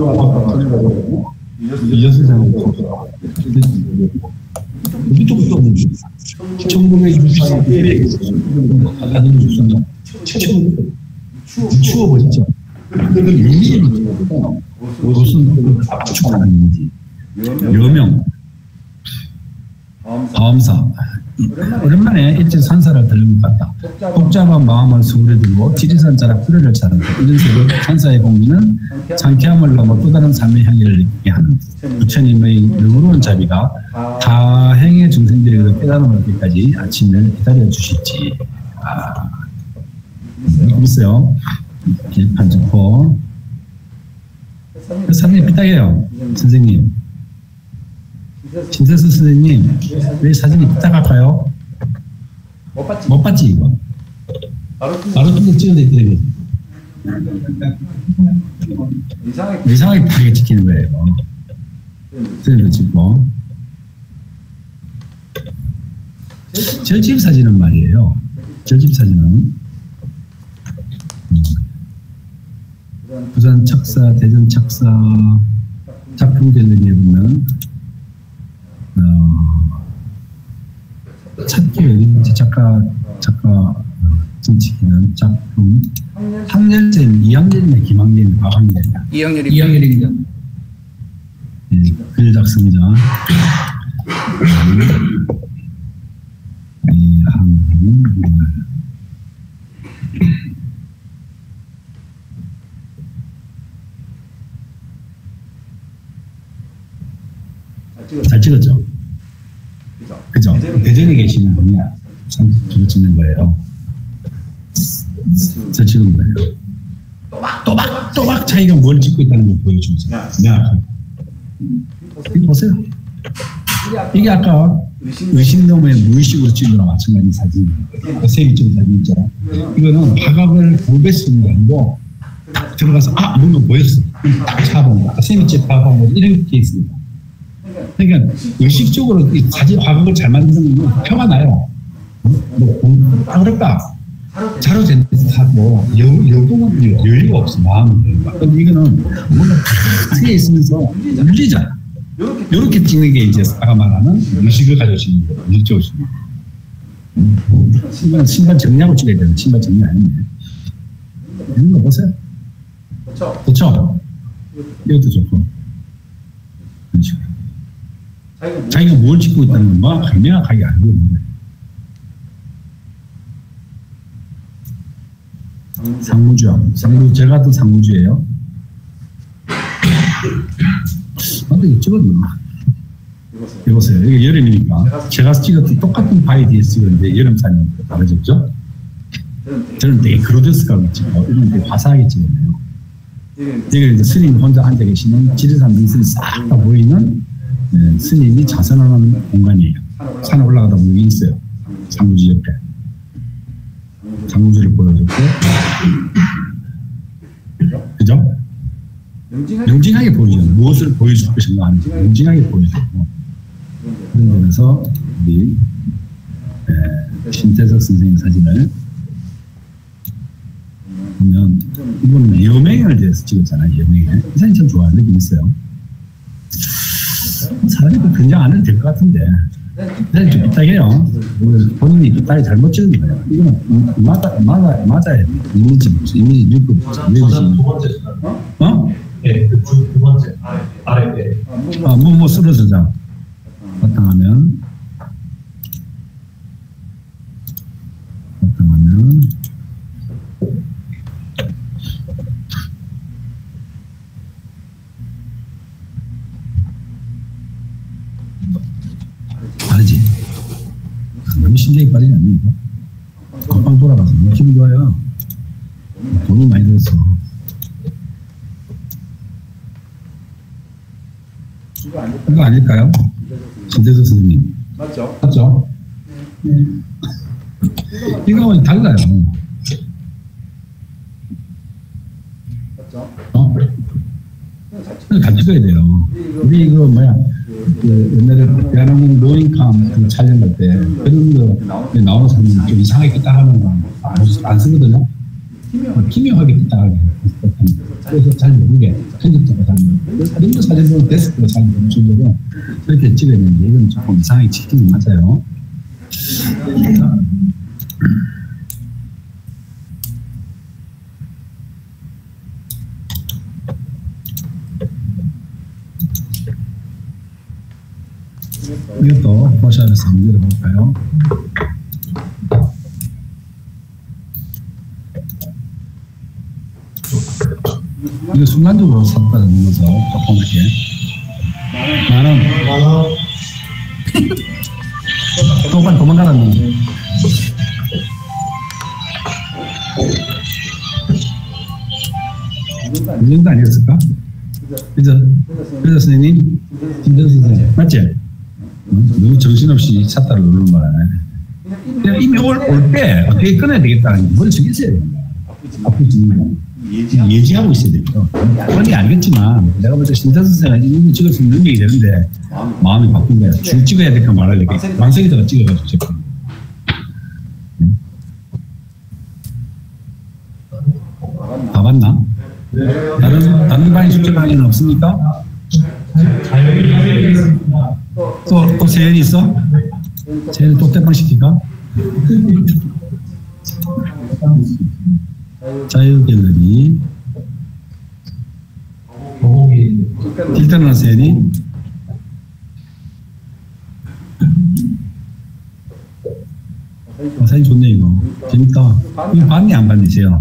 S1: 이여세상에 그것도 그것도 없는 줄. 천구백육십사 년에 가는 뉴스는 최초로 추워버리죠. 그걸 의미를 무슨 압축하는 의미지. 여명, 다음사. 오랜만에 일제 산사를 들은 것 같다. 복잡한 마음을 서울에 들고 지리산 자락 푸르를 자른다. 이런 식으로 산사의 공기는 상쾌함을 넘어 또 다른 삶의 향기를 느끼게 하는 부처님의 너그러운 자비가 다행의 중생들에게 깨달음을 얻기까지 아침을 기다려 주시지. 아, 있어요. 길판 좋고. 선생님 삐딱해요. 선생님. 신세수 선생님, 왜 사진이 삐딱할까요?
S2: 못 봤지?
S1: 못 봤지, 이거? 바로 좀 더 찍어야 돼.
S2: 이상하게
S1: 이상하게 파게 찍히는 거예요. 사진도 찍고. 절집 사진은 말이에요. 절집 사진은 부산 척사, 대전 척사 작품 갤러리에 보면 어, 찾기 작가 작가 진치기는 작품 학년생 이 학년이네 김학년이 박학년이야.
S7: 이 학년이
S1: 이 학년입니다. 네, 글 작성자 이학년. 잘 찍었죠? 그죠? 대전에 계시는 분이 참 저거 찍는 거예요. 저 지금 거예요. 또박 또박 자기가 뭘 찍고 있다는 걸 보여주면서 명확하게. 이거 보세요. 이게 아까 의식놈의 무의식으로 찍으라 마찬가지 사진이에요. 세기 찍은 사진 있잖아. 이거는 화각을 구별 수 있는 게 아니고 딱 들어가서 아 뭔가 보였어. 딱 잡아본 거. 세기 찍 화각을 이렇게 있습니다. 그러니까 의식적으로 이 사진 화각을 잘 만드는 건 표가 나요. 뭐 그럴까? 자료 젠하고 여부는 여유가 없어. 마음이. 근데 이거는 뭔가 크게 있으면서 물리잖아. 이렇게 찍는 게 이제 아까 말하는 의식을 가져오시는 거예요. 의식적으로 찍는 거예요. 신발, 신발 정리하고 찍어야 되는 신발 정리 아니네. 이런 거 보세요. 그렇죠? 그렇죠? 이것도 좋고. 그런 식으로. 자기가 뭘 찍고 있다는 건 막 명확하게 알고 있는 거예요. 상무주요. 상무, 제가 같은 상무주예요. 근데 이거 찍었나? 이보세요. 이게 여름이니까. 제가 찍었던 똑같은 바위 뒤에 찍었는데 여름 사진 다르죠? 그죠? 저는 되게 그로데스크하게 찍고, 이런 되게 화사하게 찍었네요. 이게 이제 스님 혼자 앉아 계시는 지리산 능선이 싹 다 보이는 네, 스님이 자선하는 공간이에요. 산에 올라가다 보면 여기 있어요. 상무지 옆에. 상무지를 보여줬고, 그죠? 명징하게 보이죠. 무엇을 보여줄 것인가 아니죠. 명징하게 보여주고. 그런 점에서 우리 에, 신태석 선생님 사진을 보면 이거는 여맹을 대해서 찍었잖아요. 여맹을. 이 사진 참 좋아하는 느낌 있어요. 사람이 그 등장 안 해도 될 것 같은데. 사진 좀 삐딱해요. 본인이 삐딱이 잘못 찍은 거예요. 이거는 맞아, 맞아, 맞아야 돼. 이미지, 이미지 뉴급, 이미지. 어?
S6: 네, 그 두 번째 아래 아래 네.
S1: 아, 뭐, 뭐 쓰러져자. 바탕하면, 바탕하면, 다르지? 너무 심장이 빠르지 않니, 이거? 빵빵 돌아가서 너무 기분 좋아요. 돈이 많이 들었어. 이거 아닐까요? 신태석 선생님.
S2: 맞죠?
S1: 맞죠? 네. 이거는 달라요.
S2: 맞죠?
S1: 어? 같이 찍어야 돼요. 우리 이거 뭐야, 그 옛날에 대한민국 노인캄 그 촬영할 때 그런 거 나오는 사람이 좀 이상하게 끼딱 하는 거 안 쓰거든요. 기묘하게 끼딱 하게. 그래서 잘 모르게 편집자가 잘 모르게 사진도 사진도 데스크가 잘 모르고 그렇게 찍었는데 이건 조금 이상하게 찍히는 게 맞아요. 이것도 포샵에서 한번 열어볼까요? 이거 순간적으로 샀다는 거죠. 조그맣게. 만 원. 만 원. 또 빨리 도망가라, 너. 이 정도 아니었을까? 그죠? 그죠, 선생님? 김정수 선생님. 맞지? 너무 정신없이 샷다를 누르는 거야. 그냥 이미 올, 올 때 어떻게 끊어야 되겠다는 머리 숙여 있어야 된다. 아프지. 예지하고 있어야 되죠. 뻔히 알겠지만 내가 먼저 신태석 선생은 이미 찍었으면 능력이 되는데 마음이 바꾼 거야. 줄 찍어야 될까 말아야 될까. 완성에다가 찍어가지고 제품. 다 봤나? 다른 다른 반이 숙제 강의는 없습니까? 또, 또 세연이 있어? 세연이 또 떼빵 시킬까? 자유 갤러리. 딜타나 세연이. 어, 사진 좋네, 이거. 재밌다. 이거 봤니, 안 봤니, 세연?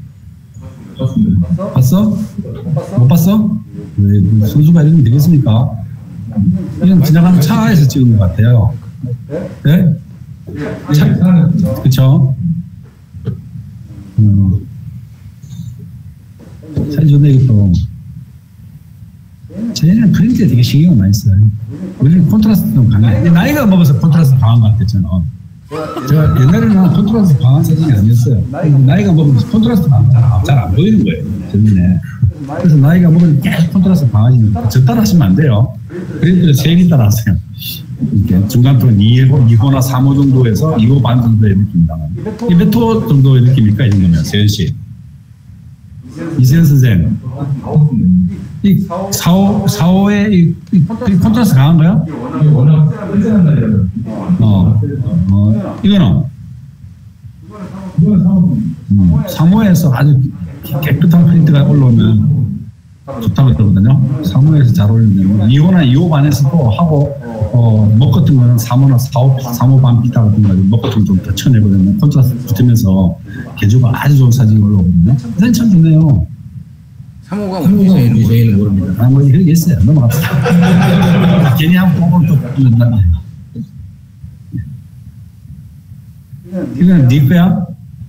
S1: 봤어? 못 봤어? 왜, 선수가 이러면 되겠습니까? 이건 지나가는 차에서 찍은 것 같아요. 네? 차, 그쵸? 어, 사진 좋네, 이것도. 저희는 프린트에 되게 신경을 많이 써요. 우리는 콘트라스트 좀 강해. 나이가 먹어서 콘트라스트 강한 것 같았잖아. 제가 옛날에는 콘트라스트 강한 사진이 아니었어요. 나이가 먹으면서 콘트라스트 강한 잘 안 보이는 거예요. 전면에. 그래서 나이가 먹으면 계속 콘트라스트 강해지니까 저 따라 하시면 안 돼요. 프린트를 세일이 따라 하세요. 이렇게 중간톤 이 호나 삼 호 정도에서 이 호 반 정도의 느낌이다. 이 몇 호 정도의 느낌일까? 이 정도면, 세현 씨. 이세현 선생. 이 사 호, 사 호의 이, 이, 이 콘트라스트 강한 거야? 어, 어, 이거는? 음, 삼 호에서 아주 깨끗한 프린트가 올라오면 좋다고 그러거든요. 삼 호에서 잘 어울리는데, 이 호나 이 호 반에서도 하고, 어, 먹 같은 거는 삼 호나 사 호, 삼 호 반 비타 같은 거, 먹 같은 거 좀 더 쳐내거든요. 콘트라스트 붙으면서 개조가 아주 좋은 사진이 올라오거든요. 사진 참 좋네요.
S7: 삼 호가 어디서 저희는 모릅니다.
S1: 아, 뭐, 이런 게 있어요. 넘어갑시다. 괜히 한번 보고 또 끝난다. 이건 네 거야?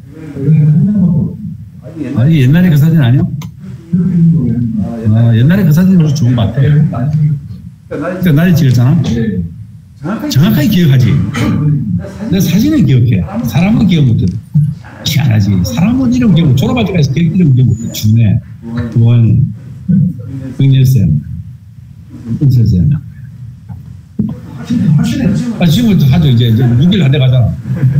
S1: 아, 이게 옛날에 그 사진 아니야? 아, 옛날에 그 사진으로 좋은 것 같아. 그러니까 나이 찍었잖아? 정확하게 기억하지? 내가 사진은 기억해. 사람은 기억 못해. 희한하지. 사람은 이름 기억 못, 졸업할 때까지 이름 기억 못해. 주네. 두원, 백일생, 은세생. 아, 지금부터 하죠. 이제, 이제 육 일 한 대 가잖아.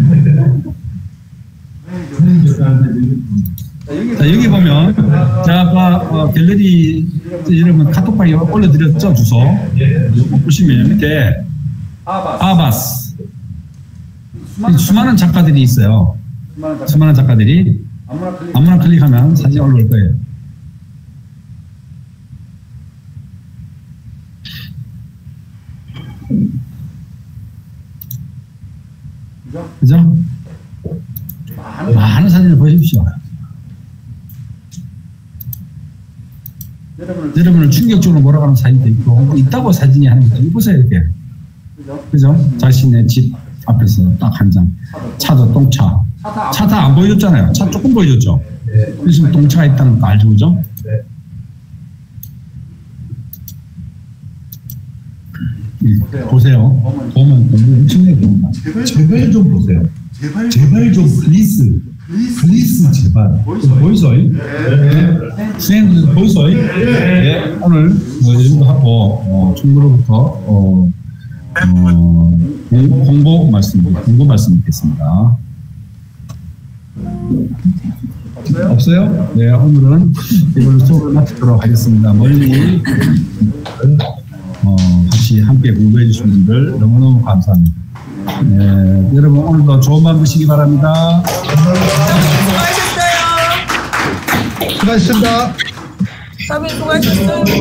S1: 자, 여기 보면, 자, 아까, 어, 갤러리, 여러분 카톡방에 올려드렸죠, 주소. 이거 보시면 밑에, 아바스. 수많은 작가들이 있어요. 수많은 작가들이. 아무나 클릭하면 사진 올라올 거예요. 그죠? 많은 사진을 보십시오. 여러분을 충격적으로 몰아가는 사진도 있고, 있다고 사진이 하는 것도 보세요, 이렇게. 그죠? 자신의 집 앞에서 딱 한 장. 차도 똥차. 차 다 안 보여줬잖아요. 차 조금 보여줬죠? 그래서 똥차가 있다는 거 알죠, 그죠? 보세요. 보면 공부 엄청나게 됩니다. 제발 좀 보세요. 제발 좀 플리즈. 플리즈 제발. 보이소? 네. 선생님들 보이소? 네. 오늘 뭐 이 정도 하고 어, 중으로부터 어, 어, 홍보 말씀, 홍보 말씀드리겠습니다. 없어요? 네, 오늘은 이걸로 수업을 마치도록 하겠습니다. 멀리 어, 같이 함께 공부해 주신 분들 너무너무 감사합니다. 네, 여러분 오늘도 좋은 밤 되시기 바랍니다.
S4: 수고하셨어요.
S5: 수고하셨습니다.
S4: 서빈 수고하셨어요.